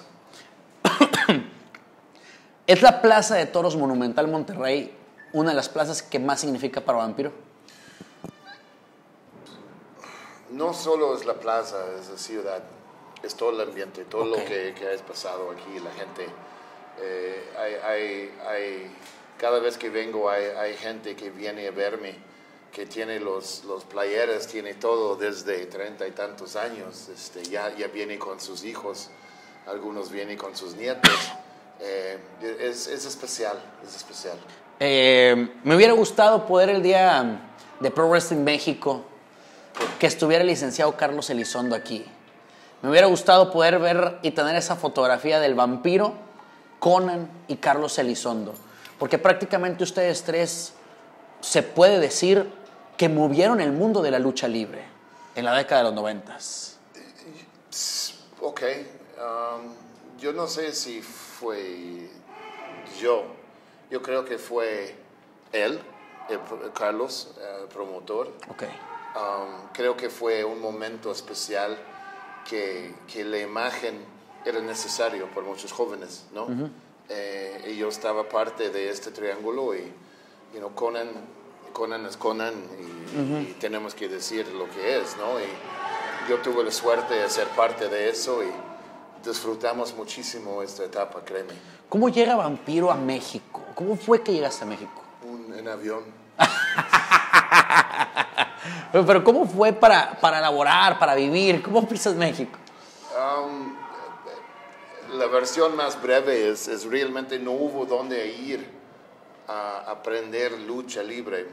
¿Es la Plaza de Toros Monumental Monterrey una de las plazas que más significa para Vampiro? No solo es la plaza, es la ciudad, es todo el ambiente, todo lo que has pasado aquí, la gente. Cada vez que vengo hay gente que viene a verme, que tiene los playeras, tiene todo desde 30 y tantos años, ya viene con sus hijos, algunos vienen con sus nietos. Es especial, es especial. Me hubiera gustado poder el día de Pro Wrestling México que estuviera el licenciado Carlos Elizondo aquí. Me hubiera gustado poder ver y tener esa fotografía del vampiro, Conan y Carlos Elizondo, porque prácticamente ustedes tres se puede decir que movieron el mundo de la lucha libre en la década de los 90s. Ok, yo no sé si fue yo creo que fue él, Carlos, el promotor. Creo que fue un momento especial que la imagen era necesario por muchos jóvenes, ¿no? Y yo estaba parte de este triángulo y Conan es Conan y tenemos que decir lo que es, ¿no? Y yo tuve la suerte de ser parte de eso y disfrutamos muchísimo esta etapa, créeme. ¿Cómo llega Vampiro a México? ¿Cómo fue que llegaste a México? En avión. Pero ¿cómo fue para laborar, para vivir? ¿Cómo pisas México? La versión más breve es realmente no hubo dónde ir a aprender lucha libre.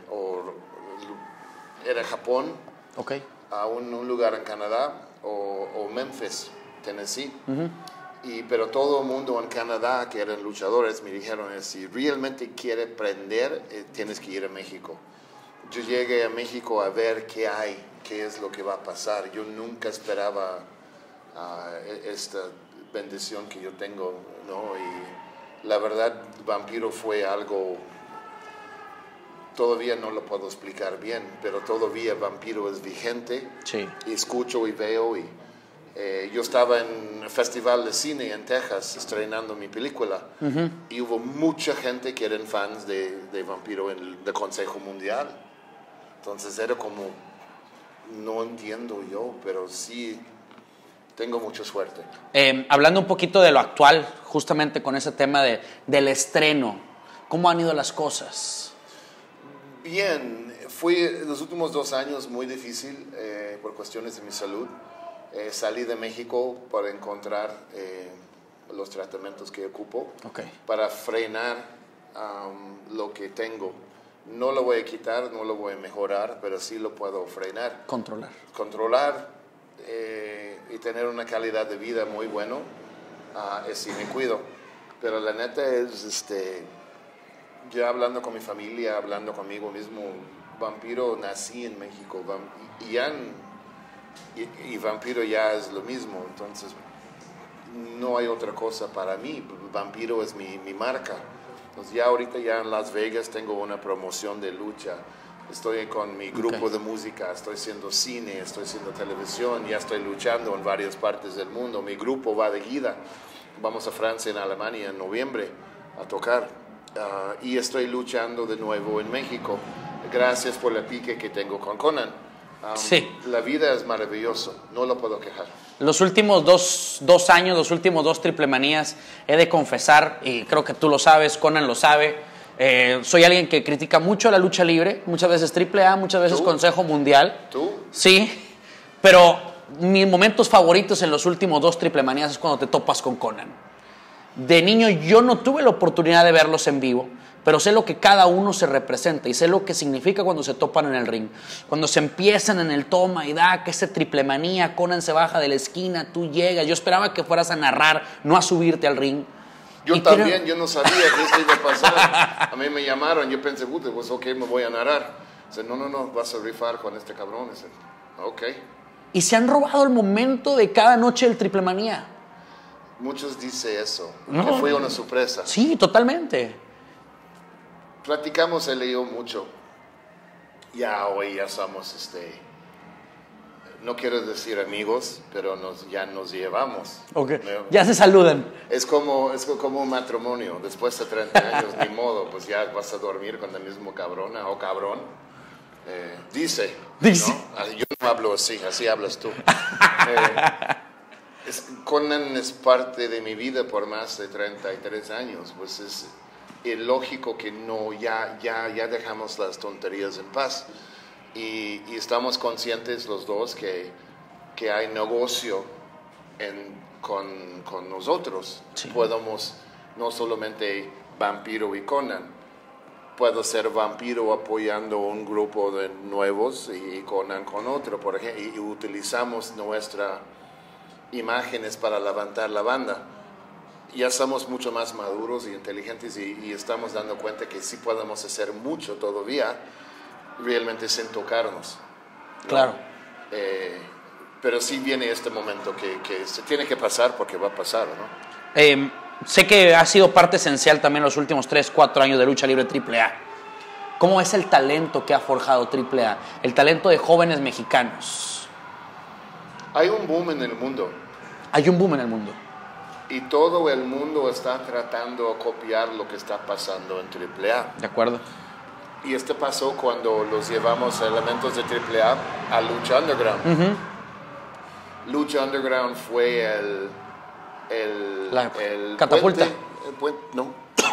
Era Japón, a un lugar en Canadá, o Memphis, Tennessee. Pero todo el mundo en Canadá que eran luchadores me dijeron, si realmente quieres aprender, tienes que ir a México. Yo llegué a México a ver qué hay, qué es lo que va a pasar. Yo nunca esperaba esta bendición que yo tengo, ¿no? Y la verdad, Vampiro fue algo, todavía no lo puedo explicar bien, pero todavía Vampiro es vigente. Sí. Y escucho y veo yo estaba en el Festival de Cine en Texas estrenando mi película y hubo mucha gente que eran fans de Vampiro del Consejo Mundial. Entonces era como no entiendo yo, pero sí tengo mucha suerte. Hablando un poquito de lo actual, justamente con ese tema del estreno, ¿cómo han ido las cosas? Bien, fue los últimos 2 años muy difícil por cuestiones de mi salud. Salí de México para encontrar los tratamientos que ocupo, para frenar lo que tengo. No lo voy a quitar, no lo voy a mejorar, pero sí lo puedo frenar. Controlar y tener una calidad de vida muy bueno, si me cuido. Pero la neta es, ya hablando con mi familia, hablando conmigo mismo, Vampiro, nací en México y Vampiro ya es lo mismo, entonces no hay otra cosa para mí. Vampiro es mi marca. Entonces ya ahorita ya en Las Vegas tengo una promoción de lucha, estoy con mi grupo de música, estoy haciendo cine, estoy haciendo televisión, ya estoy luchando en varias partes del mundo. Mi grupo va de gira, vamos a Francia, en Alemania en noviembre a tocar, y estoy luchando de nuevo en México, gracias por la pique que tengo con Conan. Sí. La vida es maravillosa, no lo puedo quejar. Los últimos dos años, los últimos 2 triplemanías, he de confesar, y creo que tú lo sabes, Conan lo sabe, soy alguien que critica mucho la lucha libre, muchas veces AAA, muchas veces ¿Tú? Consejo Mundial. ¿Tú? Sí, pero mis momentos favoritos en los últimos 2 triplemanías es cuando te topas con Conan. De niño yo no tuve la oportunidad de verlos en vivo, pero sé lo que cada uno se representa y sé lo que significa cuando se topan en el ring. Cuando se empiezan en el toma y da que ese triplemanía, Conan se baja de la esquina, tú llegas. Yo esperaba que fueras a narrar, no a subirte al ring. Yo también, yo no sabía que esto iba a pasar. A mí me llamaron, yo pensé, pues ok, me voy a narrar. Dice, no, vas a rifar con este cabrón. Dice, ok. Y se han robado el momento de cada noche del triplemanía. Muchos dicen eso, que fue una sorpresa. Sí, totalmente. Platicamos, he leído mucho. Ya hoy ya somos, no quiero decir amigos, pero ya nos llevamos. Okay. Ya se saludan. Es como un matrimonio. Después de 30 años, ni modo, pues ya vas a dormir con la misma cabrona o cabrón. Dice. ¿No? Yo no hablo así hablas tú. Conan es parte de mi vida por más de 33 años, pues es lógico que no, ya dejamos las tonterías en paz y estamos conscientes los dos que hay negocio con nosotros. Sí. Podemos no solamente Vampiro y Conan, puedo ser Vampiro apoyando un grupo de nuevos y Conan con otro, por ejemplo, y utilizamos nuestras imágenes para levantar la banda. Ya somos mucho más maduros y inteligentes y estamos dando cuenta que sí podemos hacer mucho todavía, realmente sin tocarnos, ¿no? Claro. Pero sí viene este momento que se tiene que pasar porque va a pasar, ¿no? Sé que ha sido parte esencial también los últimos 3-4 años de lucha libre AAA. ¿Cómo es el talento que ha forjado AAA? El talento de jóvenes mexicanos. Hay un boom en el mundo. Hay un boom en el mundo. Y todo el mundo está tratando de copiar lo que está pasando en AAA. De acuerdo. Y pasó cuando los llevamos elementos de AAA a Lucha Underground. Uh-huh. Lucha Underground fue el catapulta. Puente, no,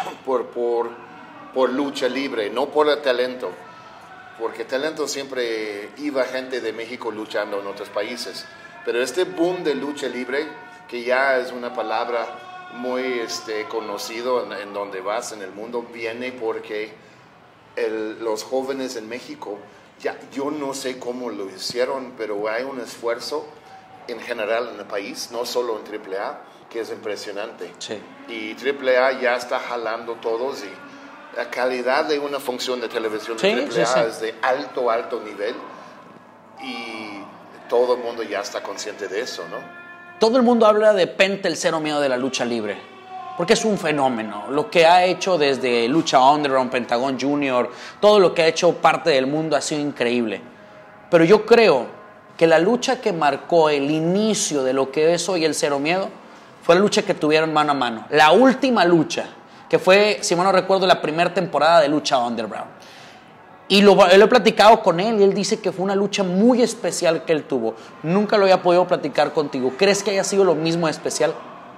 por lucha libre, no por el talento. Porque talento siempre iba gente de México luchando en otros países. Pero este boom de lucha libre, que ya es una palabra muy conocido en donde vas en el mundo, viene porque los jóvenes en México, yo no sé cómo lo hicieron, pero hay un esfuerzo en general en el país, no solo en AAA, que es impresionante. Sí. Y AAA ya está jalando todos y la calidad de una función de televisión de AAA es de alto nivel y todo el mundo ya está consciente de eso, ¿no? Todo el mundo habla de Penta, el cero miedo de la lucha libre, porque es un fenómeno. Lo que ha hecho desde Lucha Underground, Pentagon Junior, todo lo que ha hecho parte del mundo ha sido increíble. Pero yo creo que la lucha que marcó el inicio de lo que es hoy el cero miedo fue la lucha que tuvieron mano a mano. La última lucha, que fue, si mal no recuerdo, la primera temporada de Lucha Underground. Y lo he platicado con él y él dice que fue una lucha muy especial que él tuvo. Nunca lo había podido platicar contigo. ¿Crees que haya sido lo mismo de especial?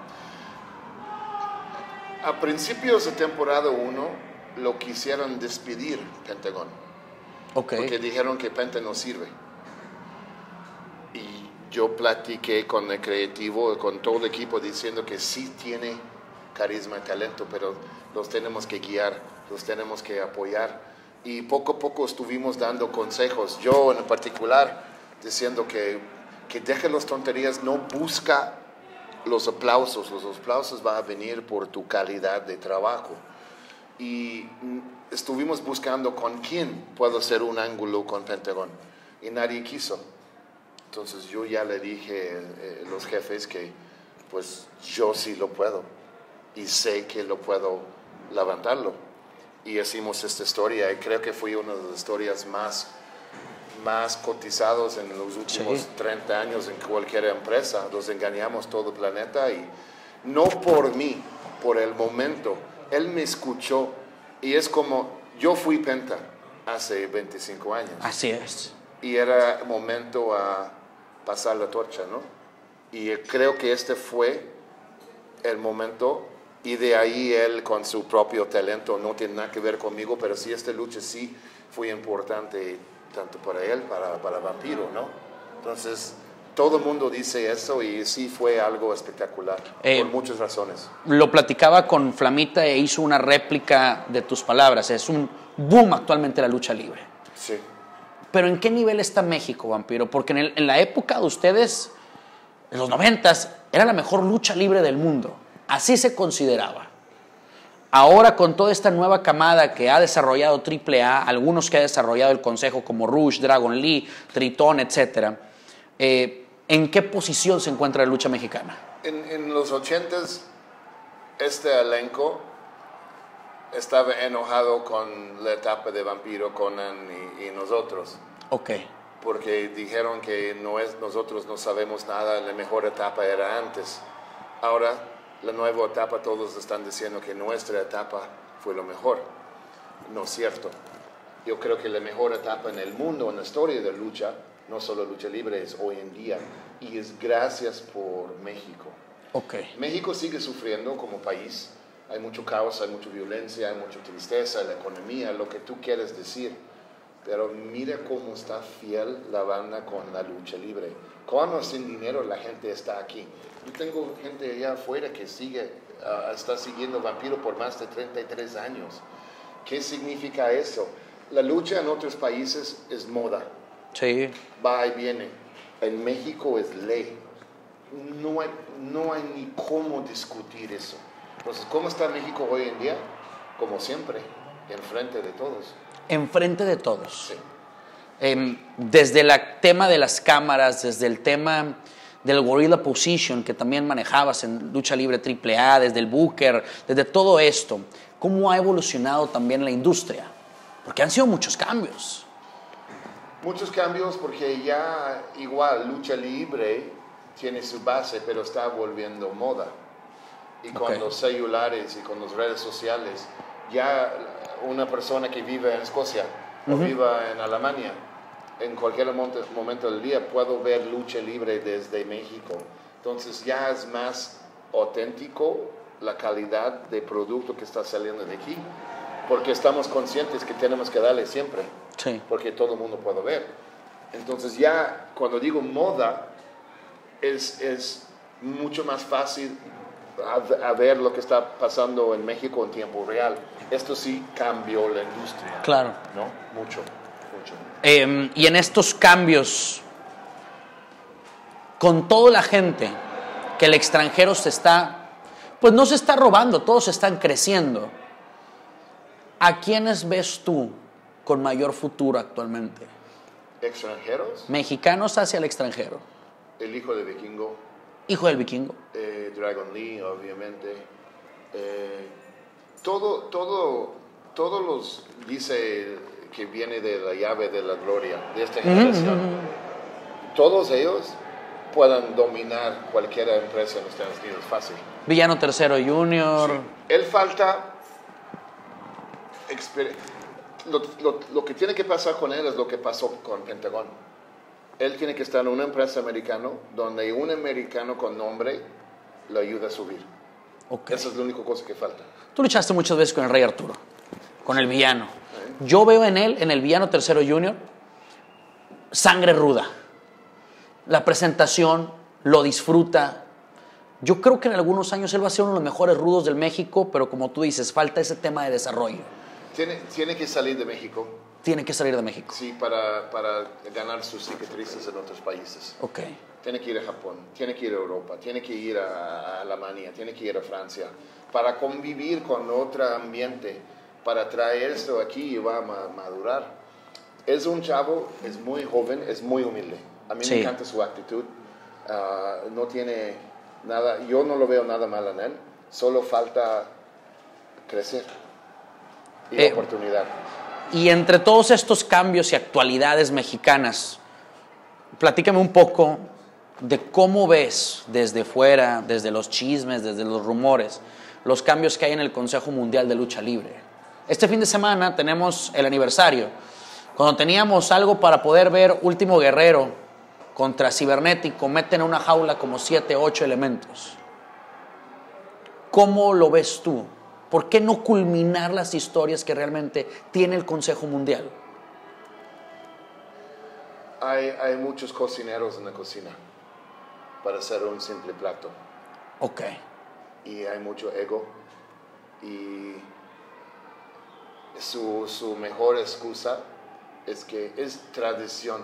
A principios de temporada 1 lo quisieron despedir Pentagon. Okay. Porque dijeron que Penta no sirve. Y yo platiqué con el creativo, con todo el equipo, diciendo que sí tiene carisma y talento, pero los tenemos que guiar, los tenemos que apoyar. Y poco a poco estuvimos dando consejos. Yo en particular, diciendo que deje las tonterías, no busca los aplausos van a venir por tu calidad de trabajo. Y estuvimos buscando con quién puedo hacer un ángulo con Pentagon y nadie quiso. Entonces yo ya le dije a los jefes que pues yo sí lo puedo y sé que lo puedo levantarlo. Y hicimos esta historia y creo que fue una de las historias más cotizados en los últimos 30 años en cualquier empresa. Los engañamos todo el planeta y no por mí, por el momento. Él me escuchó y es como, yo fui Penta hace 25 años. Así es. Y era momento a pasar la torcha, ¿no? Y creo que este fue el momento y de ahí él con su propio talento, no tiene nada que ver conmigo, pero sí esta lucha sí fue importante tanto para él, para Vampiro, ¿no? Entonces, todo el mundo dice eso y sí fue algo espectacular, por muchas razones. Lo platicaba con Flamita e hizo una réplica de tus palabras. Es un boom actualmente la lucha libre. Sí. Pero ¿en qué nivel está México, Vampiro? Porque en la época de ustedes, en los 90s, era la mejor lucha libre del mundo. Así se consideraba. Ahora con toda esta nueva camada que ha desarrollado AAA, algunos que ha desarrollado el Consejo como Rush, Dragon Lee, Tritón, etc., ¿en qué posición se encuentra la lucha mexicana? En los 80s, este elenco estaba enojado con la etapa de Vampiro, Conan y nosotros. Ok. Porque dijeron que nosotros no sabemos nada, la mejor etapa era antes. Ahora, la nueva etapa, todos están diciendo que nuestra etapa fue lo mejor. No es cierto. Yo creo que la mejor etapa en el mundo, en la historia de lucha, no solo lucha libre, es hoy en día. Y es gracias por México. Okay. México sigue sufriendo como país. Hay mucho caos, hay mucha violencia, hay mucha tristeza, la economía, lo que tú quieres decir. Pero mira cómo está fiel la banda con la lucha libre. Con o sin dinero la gente está aquí. Yo tengo gente allá afuera que está siguiendo Vampiro por más de 33 años. ¿Qué significa eso? La lucha en otros países es moda. Sí. Va y viene. En México es ley. No hay ni cómo discutir eso. Entonces, ¿cómo está México hoy en día? Como siempre, enfrente de todos. Enfrente de todos. Sí. Desde el tema de las cámaras, desde el tema del Gorilla Position que también manejabas en lucha libre AAA, desde el Booker, desde todo esto, ¿cómo ha evolucionado también la industria? Porque han sido muchos cambios. Muchos cambios porque ya igual lucha libre tiene su base, pero está volviendo moda. Y con los celulares y con las redes sociales, ya una persona que vive en Escocia o viva en Alemania, en cualquier momento del día puedo ver lucha libre desde México. Entonces ya es más auténtico la calidad de producto que está saliendo de aquí, porque estamos conscientes que tenemos que darle siempre, porque todo el mundo puede ver. Entonces ya cuando digo moda, es mucho más fácil a ver lo que está pasando en México en tiempo real. Esto sí cambió la industria. Claro. ¿No? Mucho. Y en estos cambios, con toda la gente que el extranjero pues no se está robando, todos están creciendo. ¿A quiénes ves tú con mayor futuro actualmente? ¿Extranjeros? Mexicanos hacia el extranjero. El hijo de Vikingo. Hijo del Vikingo. Dragon Lee, obviamente. Todos los dice que viene de la llave de la gloria de esta generación. Todos ellos puedan dominar cualquier empresa en los Estados Unidos fácil. Villano III Jr. Sí. Él falta lo que tiene que pasar con él es lo que pasó con Pentagón. Él tiene que estar en una empresa americana donde un americano con nombre lo ayuda a subir. Okay. Esa es la única cosa que falta. Tú luchaste muchas veces con el Rey Arturo, con el villano. Yo veo en él, en el villano Tercero Junior, sangre ruda. La presentación, lo disfruta. Yo creo que en algunos años él va a ser uno de los mejores rudos del México, pero como tú dices, falta ese tema de desarrollo. Tiene que salir de México. Tiene que salir de México. Sí, para ganar sus cicatrices en otros países. Ok. Tiene que ir a Japón, tiene que ir a Europa, tiene que ir a Alemania, tiene que ir a Francia, para convivir con otro ambiente, para traer esto aquí y va a madurar. Es un chavo, es muy joven, es muy humilde. A mí me encanta su actitud. No tiene nada, yo no lo veo nada mal en él, solo falta crecer y oportunidad. Y entre todos estos cambios y actualidades mexicanas, platícame un poco de cómo ves desde fuera, desde los chismes, desde los rumores, los cambios que hay en el Consejo Mundial de Lucha Libre. Este fin de semana tenemos el aniversario, cuando teníamos algo para poder ver Último Guerrero contra Cibernético, meten en una jaula como 7, 8 elementos. ¿Cómo lo ves tú? ¿Por qué no culminar las historias que realmente tiene el Consejo Mundial? Hay muchos cocineros en la cocina para hacer un simple plato. Ok. Y hay mucho ego. Y su mejor excusa es que es tradición.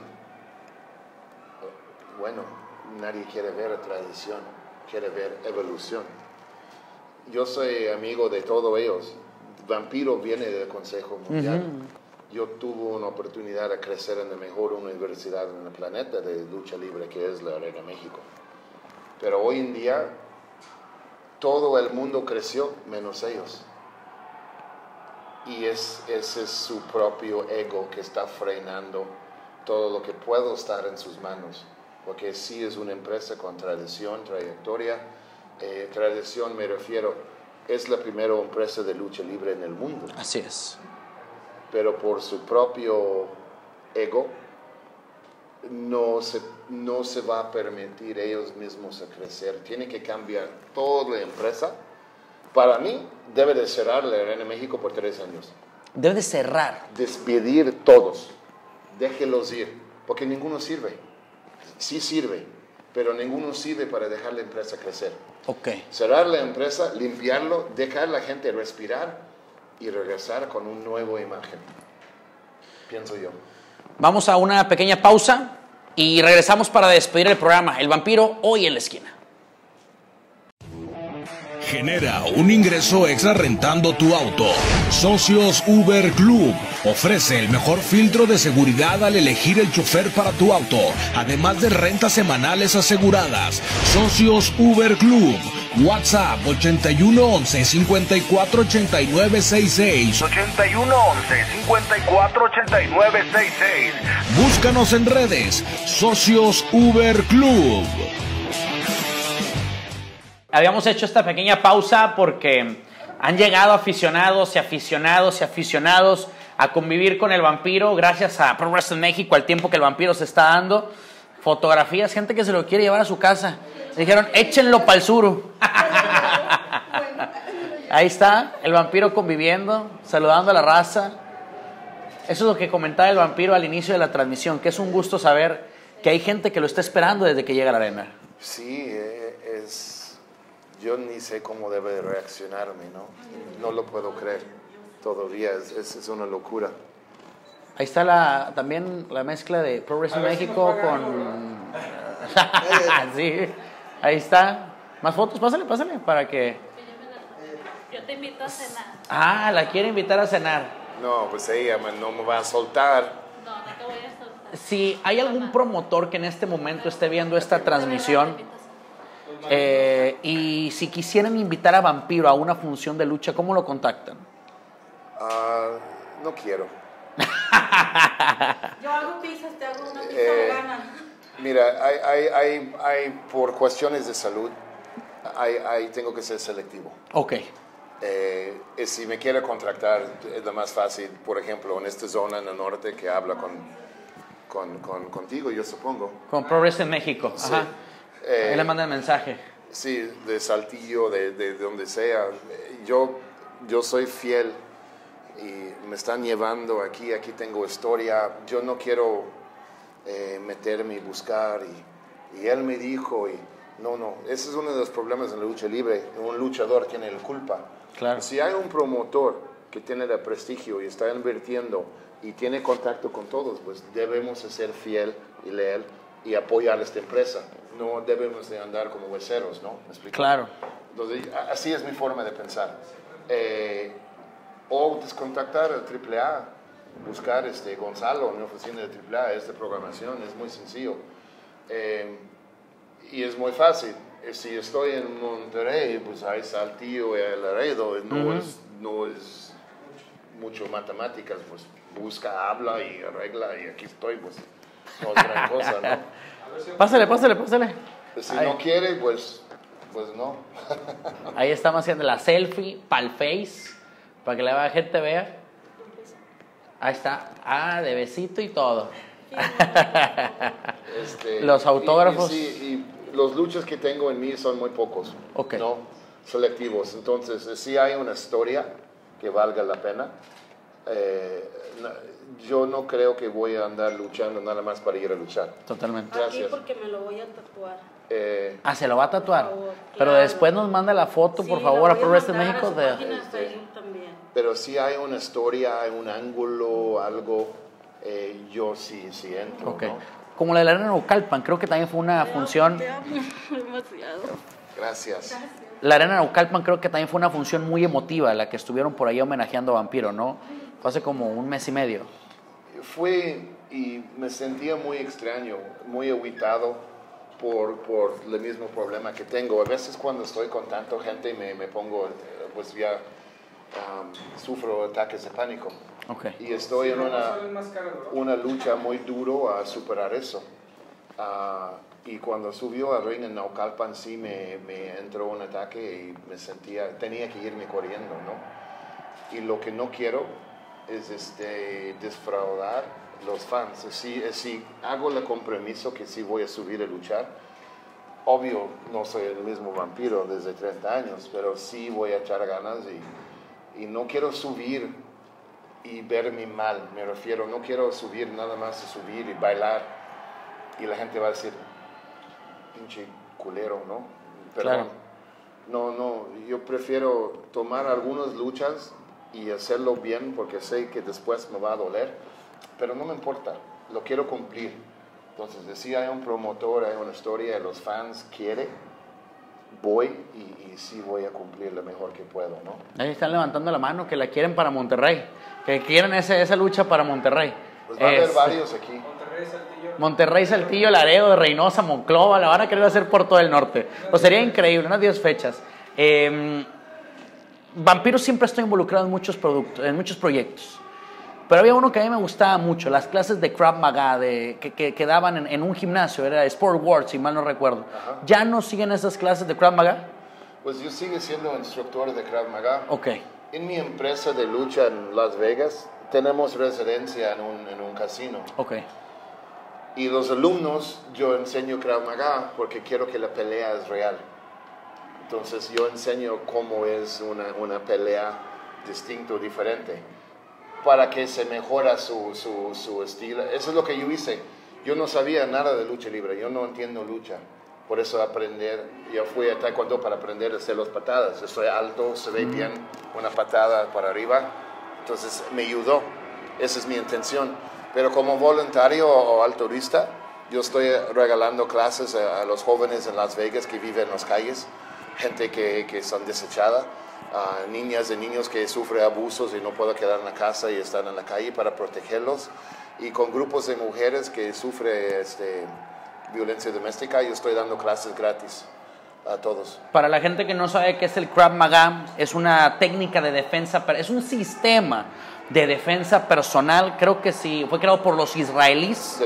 Bueno, nadie quiere ver tradición, quiere ver evolución. Yo soy amigo de todos ellos. Vampiro viene del Consejo Mundial. Yo tuve una oportunidad de crecer en la mejor universidad en el planeta de lucha libre, que es la Arena México. Pero hoy en día, todo el mundo creció, menos ellos. Y ese es su propio ego que está frenando todo lo que puede estar en sus manos. Porque sí es una empresa con tradición, trayectoria. Tradición me refiero, es la primera empresa de lucha libre en el mundo. Así es. Pero por su propio ego no se va a permitir ellos mismos a crecer. Tiene que cambiar toda la empresa. Para mí debe de cerrar la Arena México por 3 años. Debe de cerrar. Despedir todos. Déjelos ir, porque ninguno sirve. Sí sirve, pero ninguno sirve para dejar la empresa crecer. Okay. Cerrar la empresa, limpiarlo, dejar a la gente respirar y regresar con una nueva imagen. Pienso yo. Vamos a una pequeña pausa y regresamos para despedir el programa. El Vampiro hoy en la esquina. Genera un ingreso extra rentando tu auto. Socios Uber Club ofrece el mejor filtro de seguridad al elegir el chofer para tu auto, además de rentas semanales aseguradas. Socios Uber Club. WhatsApp 8111 548966. 8111 548966. Búscanos en redes. Socios Uber Club. Habíamos hecho esta pequeña pausa porque han llegado aficionados y aficionados y aficionados a convivir con el Vampiro gracias a Pro Wrestling México, al tiempo que el Vampiro se está dando. Fotografías, gente que se lo quiere llevar a su casa. Dijeron, échenlo para el sur. Ahí está, el Vampiro conviviendo, saludando a la raza. Eso es lo que comentaba el Vampiro al inicio de la transmisión, que es un gusto saber que hay gente que lo está esperando desde que llega a la arena. Sí, yo ni sé cómo debe reaccionarme, ¿no? No lo puedo creer todavía, es una locura. Ahí está también la mezcla de Pro Wrestling México con... Sí, ahí está. Más fotos, pásale, para que... Yo te invito a cenar. Ah, la quiere invitar a cenar. No, pues ella no me va a soltar. No te voy a soltar. Si hay algún promotor que en este momento esté viendo esta transmisión y si quisieran invitar a Vampiro a una función de lucha, ¿cómo lo contactan? No quiero. Yo hago pizzas, te hago una pizza vegana. Mira, hay por cuestiones de salud, tengo que ser selectivo. Ok. Si me quiere contratar, es lo más fácil, por ejemplo, en esta zona en el norte que habla contigo, yo supongo. Con Pro Wrestling México. Sí. Ajá. Ahí le manda el mensaje. Sí, de Saltillo, de donde sea. Yo soy fiel y me están llevando aquí tengo historia. Yo no quiero meterme y buscar. Y él me dijo, no, ese es uno de los problemas en la lucha libre. Un luchador tiene la culpa. Claro. Si hay un promotor que tiene el prestigio y está invirtiendo y tiene contacto con todos, pues debemos ser fiel y leal y apoyar a esta empresa. No debemos de andar como hueseros, ¿no? ¿Me explico? Claro. Entonces, así es mi forma de pensar. O descontactar a AAA, buscar Gonzalo en mi oficina de AAA, esta programación, es muy sencillo. Y es muy fácil. Si estoy en Monterrey, pues hay Saltillo y Laredo, no es mucho matemáticas, pues busca, habla y arregla y aquí estoy, pues no es gran cosa, ¿no? Pásale. Si no quiere, pues no. Ahí estamos haciendo la selfie para el Face, para que la gente vea. Ahí está. De besito y todo. Los autógrafos. Y los luchas que tengo en mí son muy pocos, okay. ¿no? Selectivos. Entonces, si hay una historia que valga la pena, yo no creo que voy a andar luchando nada más para ir a luchar. Totalmente. Aquí porque me lo voy a tatuar. Se lo va a tatuar. Por favor, pero claro. después nos manda la foto, por favor, a Pro Wrestling México. También. Pero si hay una historia, hay un ángulo, algo, yo sí entro. Okay. ¿no? Como la de la Arena Naucalpan, creo que también fue una función. Te amo demasiado. Gracias. La Arena Naucalpan creo que también fue una función muy emotiva, la que estuvieron por ahí homenajeando a Vampiro, ¿no? Fue hace como un mes y medio. Fue y me sentía muy extraño, muy agüitado por el mismo problema que tengo. A veces cuando estoy con tanta gente me pongo, pues ya sufro ataques de pánico. Okay. Y estoy en una lucha muy duro a superar eso. Y cuando subió al ring en Naucalpan sí me entró un ataque y me sentía, tenía que irme corriendo, ¿no? Y lo que no quiero es defraudar los fans. Si hago el compromiso que sí voy a subir a luchar, obvio no soy el mismo Vampiro desde 30 años, pero sí voy a echar ganas y no quiero subir y verme mal, me refiero, no quiero subir nada más a subir y bailar y la gente va a decir, pinche culero, ¿no? Perdón. Claro. No, yo prefiero tomar algunas luchas y hacerlo bien porque sé que después me va a doler, pero no me importa, lo quiero cumplir. Entonces, si hay un promotor, hay una historia, los fans quieren, voy y sí voy a cumplir lo mejor que puedo, ¿no? Ahí están levantando la mano que la quieren para Monterrey, que quieren esa lucha para Monterrey. Pues va a haber varios aquí. Monterrey, Saltillo, Laredo, Reynosa, Monclova, la van a querer hacer por todo el norte. Pues sería increíble, unas 10 fechas. Vampiro siempre estoy involucrado en muchos proyectos. Pero había uno que a mí me gustaba mucho, las clases de Krav Maga que daban en un gimnasio, era Sport World, si mal no recuerdo. Ajá. ¿Ya no siguen esas clases de Krav Maga? Pues yo sigo siendo instructor de Krav Maga. Ok. En mi empresa de lucha en Las Vegas tenemos residencia en un casino. Ok. Y los alumnos, yo enseño Krav Maga porque quiero que la pelea es real. Entonces yo enseño cómo es una pelea distinta, diferente, para que se mejora su estilo. Eso es lo que yo hice. Yo no sabía nada de lucha libre, yo no entiendo lucha. Por eso yo fui a Taekwondo para aprender a hacer las patadas. Yo soy alto, se ve bien una patada para arriba. Entonces me ayudó. Esa es mi intención. Pero como voluntario o altruista, yo estoy regalando clases a los jóvenes en Las Vegas que viven en las calles, gente que son desechada, niñas y niños que sufren abusos y no pueden quedar en la casa y están en la calle para protegerlos, y con grupos de mujeres que sufren violencia doméstica. Yo estoy dando clases gratis a todos. Para la gente que no sabe qué es el Krav Maga, es una técnica de defensa, es un sistema de defensa personal, creo que sí, fue creado por los israelíes,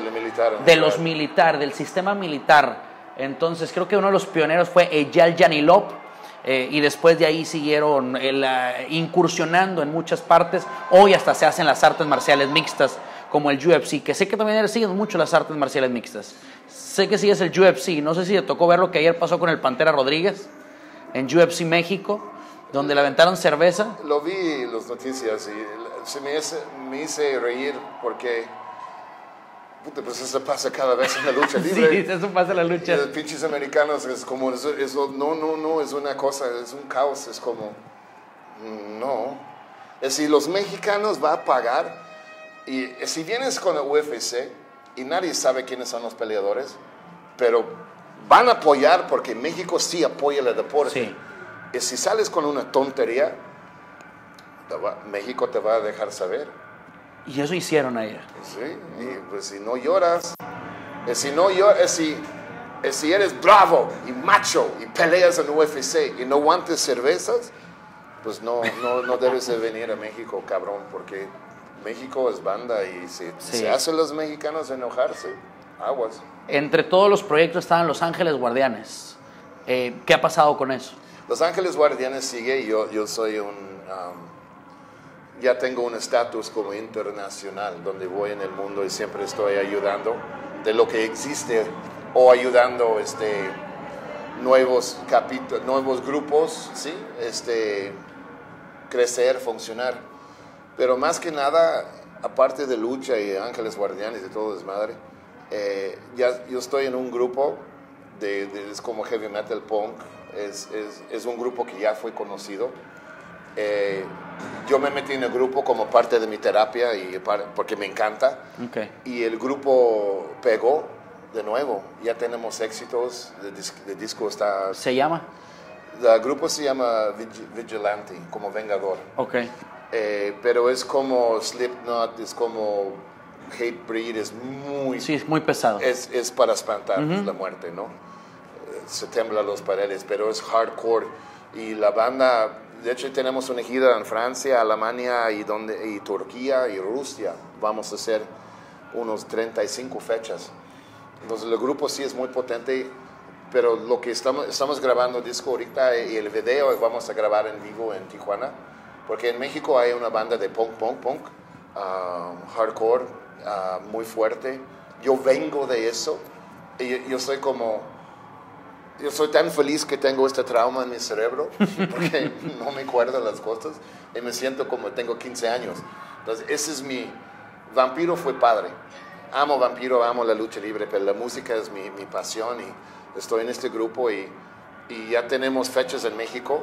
del sistema militar. Entonces creo que uno de los pioneros fue Eyal Yanilov, y después de ahí siguieron incursionando en muchas partes. Hoy hasta se hacen las artes marciales mixtas, como el UFC, que sé que también siguen mucho las artes marciales mixtas. Sé que sigues el UFC, no sé si te tocó ver lo que ayer pasó con el Pantera Rodríguez en UFC México, donde le aventaron cerveza. Lo vi en las noticias y me hice reír porque, puta, pues eso pasa cada vez en la lucha libre. Sí, eso pasa en la lucha. Y los pinches americanos es como, eso no, es una cosa, es un caos, es como, no. Es si los mexicanos va a pagar, y si vienes con el UFC y nadie sabe quiénes son los peleadores, pero van a apoyar porque México sí apoya el deporte. Sí. Y si sales con una tontería, México te va a dejar saber. Y eso hicieron ayer. Sí, y pues si no lloras, si eres bravo y macho y peleas en UFC y no aguantes cervezas, pues no debes de venir a México, cabrón, porque México es banda y si se hacen los mexicanos enojarse, aguas. Entre todos los proyectos estaban Los Ángeles Guardianes. ¿Qué ha pasado con eso? Los Ángeles Guardianes sigue, yo soy ya tengo un estatus como internacional, donde voy en el mundo y siempre estoy ayudando de lo que existe o ayudando nuevos grupos, ¿sí? Crecer, funcionar. Pero más que nada, aparte de lucha y Ángeles Guardianes y todo desmadre, yo estoy en un grupo es como heavy metal punk, es un grupo que ya fue conocido. Yo me metí en el grupo como parte de mi terapia porque me encanta. Okay. Y el grupo pegó de nuevo. Ya tenemos éxitos. El disco está... ¿Se llama? El grupo se llama Vigilante, como Vengador. Okay. Pero es como Slipknot, es como Hatebreed, es muy... Sí, es muy pesado. Es para espantar la muerte, ¿no? Se temblan los paredes, pero es hardcore. Y la banda, de hecho tenemos una gira en Francia, Alemania y Turquía y Rusia. Vamos a hacer unos 35 fechas. Entonces el grupo sí es muy potente, pero lo que estamos grabando disco ahorita y el video vamos a grabar en vivo en Tijuana, porque en México hay una banda de punk, hardcore, muy fuerte. Yo vengo de eso y yo soy tan feliz que tengo este trauma en mi cerebro, porque no me acuerdo las cosas y me siento como tengo 15 años. Entonces, ese es Vampiro fue padre. Amo Vampiro, amo la lucha libre, pero la música es mi pasión y estoy en este grupo y ya tenemos fechas en México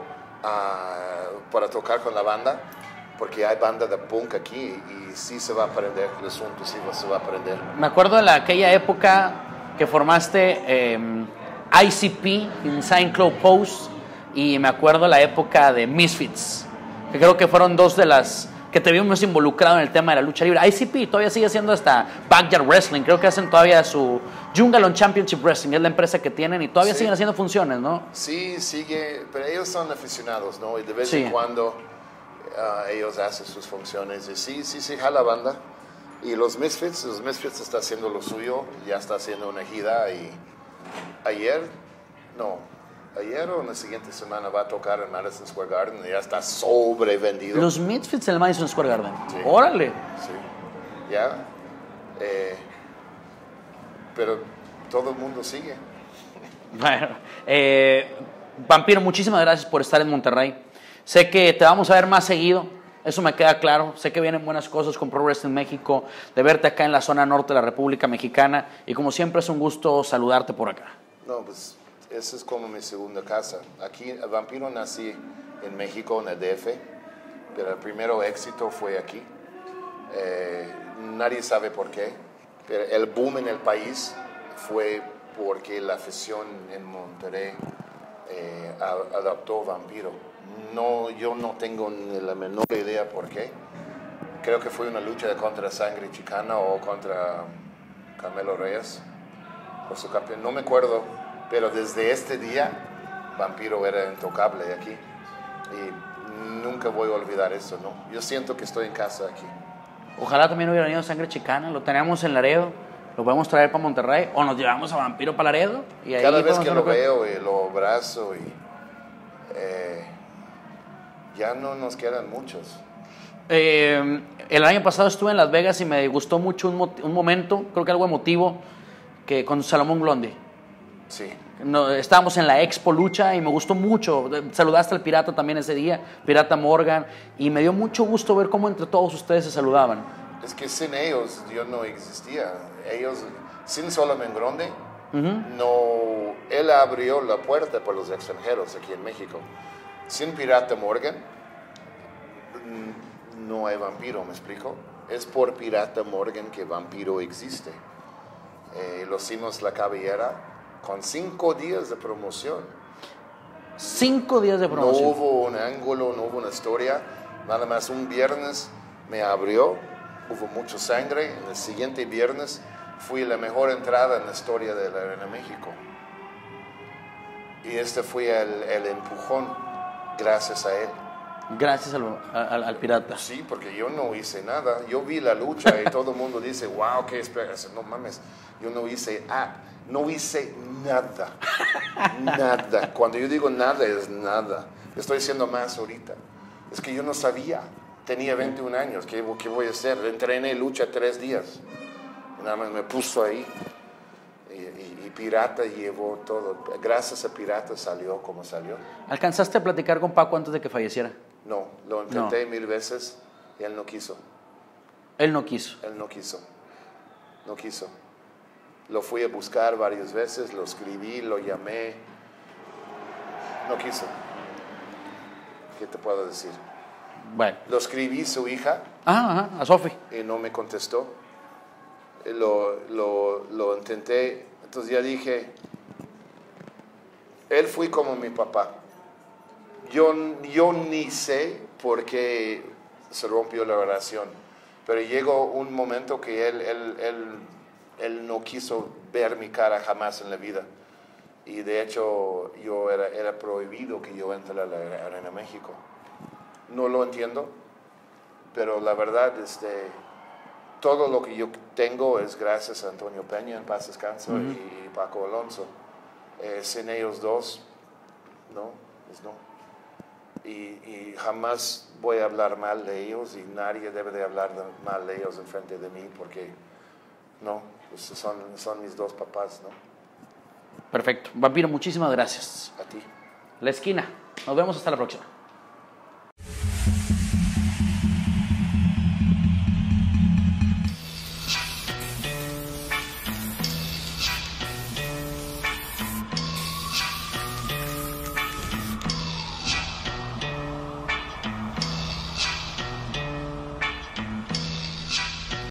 para tocar con la banda, porque hay banda de punk aquí y sí se va a aprender, el asunto sí se va a aprender. Me acuerdo de aquella época que formaste ICP, Insane Cloud Pose, y me acuerdo la época de Misfits, que creo que fueron dos de las que te vimos involucrado en el tema de la lucha libre. ICP todavía sigue haciendo hasta Backyard Wrestling, creo que hacen todavía su Jungalon Championship Wrestling, es la empresa que tienen y todavía siguen haciendo funciones, ¿no? Sí, sigue, pero ellos son aficionados, ¿no? Y de vez en cuando ellos hacen sus funciones y sí jala banda. Y los Misfits está haciendo lo suyo, ya está haciendo una gira y ayer o en la siguiente semana va a tocar en Madison Square Garden y ya está sobrevendido. Los Misfits en el Madison Square Garden. Sí. Órale. Sí, ya. Pero todo el mundo sigue. Bueno, Vampiro, muchísimas gracias por estar en Monterrey. Sé que te vamos a ver más seguido, eso me queda claro. Sé que vienen buenas cosas con Pro Wrestling México, de verte acá en la zona norte de la República Mexicana. Y como siempre es un gusto saludarte por acá. No, pues esa es como mi segunda casa. Aquí, Vampiro, nací en México, en el DF, pero el primer éxito fue aquí. Nadie sabe por qué, pero el boom en el país fue porque la afición en Monterrey adoptó Vampiro. Yo no tengo ni la menor idea por qué. Creo que fue una lucha contra Sangre Chicana o contra Carmelo Reyes por su campeón, no me acuerdo, pero desde este día Vampiro era intocable aquí y nunca voy a olvidar eso, ¿no? Yo siento que estoy en casa aquí. Ojalá también hubiera venido Sangre Chicana, lo teníamos en Laredo, lo podemos traer para Monterrey o nos llevamos a Vampiro para Laredo. Y ahí cada vez que lo veo y lo abrazo y ya no nos quedan muchos. El año pasado estuve en Las Vegas y me gustó mucho un momento, creo que algo emotivo, que con Salomón Blondie. Sí. No, estábamos en la Expo Lucha y me gustó mucho. Saludaste al Pirata también ese día, Pirata Morgan, y me dio mucho gusto ver cómo entre todos ustedes se saludaban. Es que sin ellos yo no existía. Ellos, sin Salomón Blondie, no, él abrió la puerta para los extranjeros aquí en México. Sin Pirata Morgan, no hay vampiro, ¿me explico? Es por Pirata Morgan que vampiro existe. Lo hicimos la cabellera con 5 días de promoción. 5 días de promoción. No hubo un ángulo, no hubo una historia. Nada más un viernes me abrió, hubo mucha sangre. En el siguiente viernes fui la mejor entrada en la historia de la Arena México. Y este fue el empujón gracias a él. Gracias al Pirata. Sí, porque yo no hice nada. Yo vi la lucha y todo el mundo dice, wow, qué esperas. No mames, yo no hice nada. Nada. Cuando yo digo nada, es nada. Estoy diciendo más ahorita. Es que yo no sabía. Tenía 21 años. ¿Qué voy a hacer? Entrené lucha 3 días. Y nada más me puso ahí. Y Pirata llevó todo. Gracias a Pirata salió como salió. ¿Alcanzaste a platicar con Paco antes de que falleciera? No, lo intenté 1000 veces y él no quiso. Él no quiso. Él no quiso. No quiso. Lo fui a buscar varias veces, lo escribí, lo llamé. No quiso. ¿Qué te puedo decir? Bueno. Lo escribí a su hija. Ajá, a Sofi. Y no me contestó. Lo intenté. Entonces ya dije, él fue como mi papá. Yo ni sé por qué se rompió la relación, pero llegó un momento que él no quiso ver mi cara jamás en la vida. Y de hecho yo era prohibido que yo entre a la Arena México. No lo entiendo, pero la verdad, todo lo que yo tengo es gracias a Antonio Peña, en paz descanso, y Paco Alonso. Sin ellos dos, no, pues no. Y jamás voy a hablar mal de ellos y nadie debe de hablar mal de ellos enfrente de mí porque no, pues son mis 2 papás, ¿no? Perfecto. Vampiro, muchísimas gracias. A ti. La Esquina. Nos vemos hasta la próxima.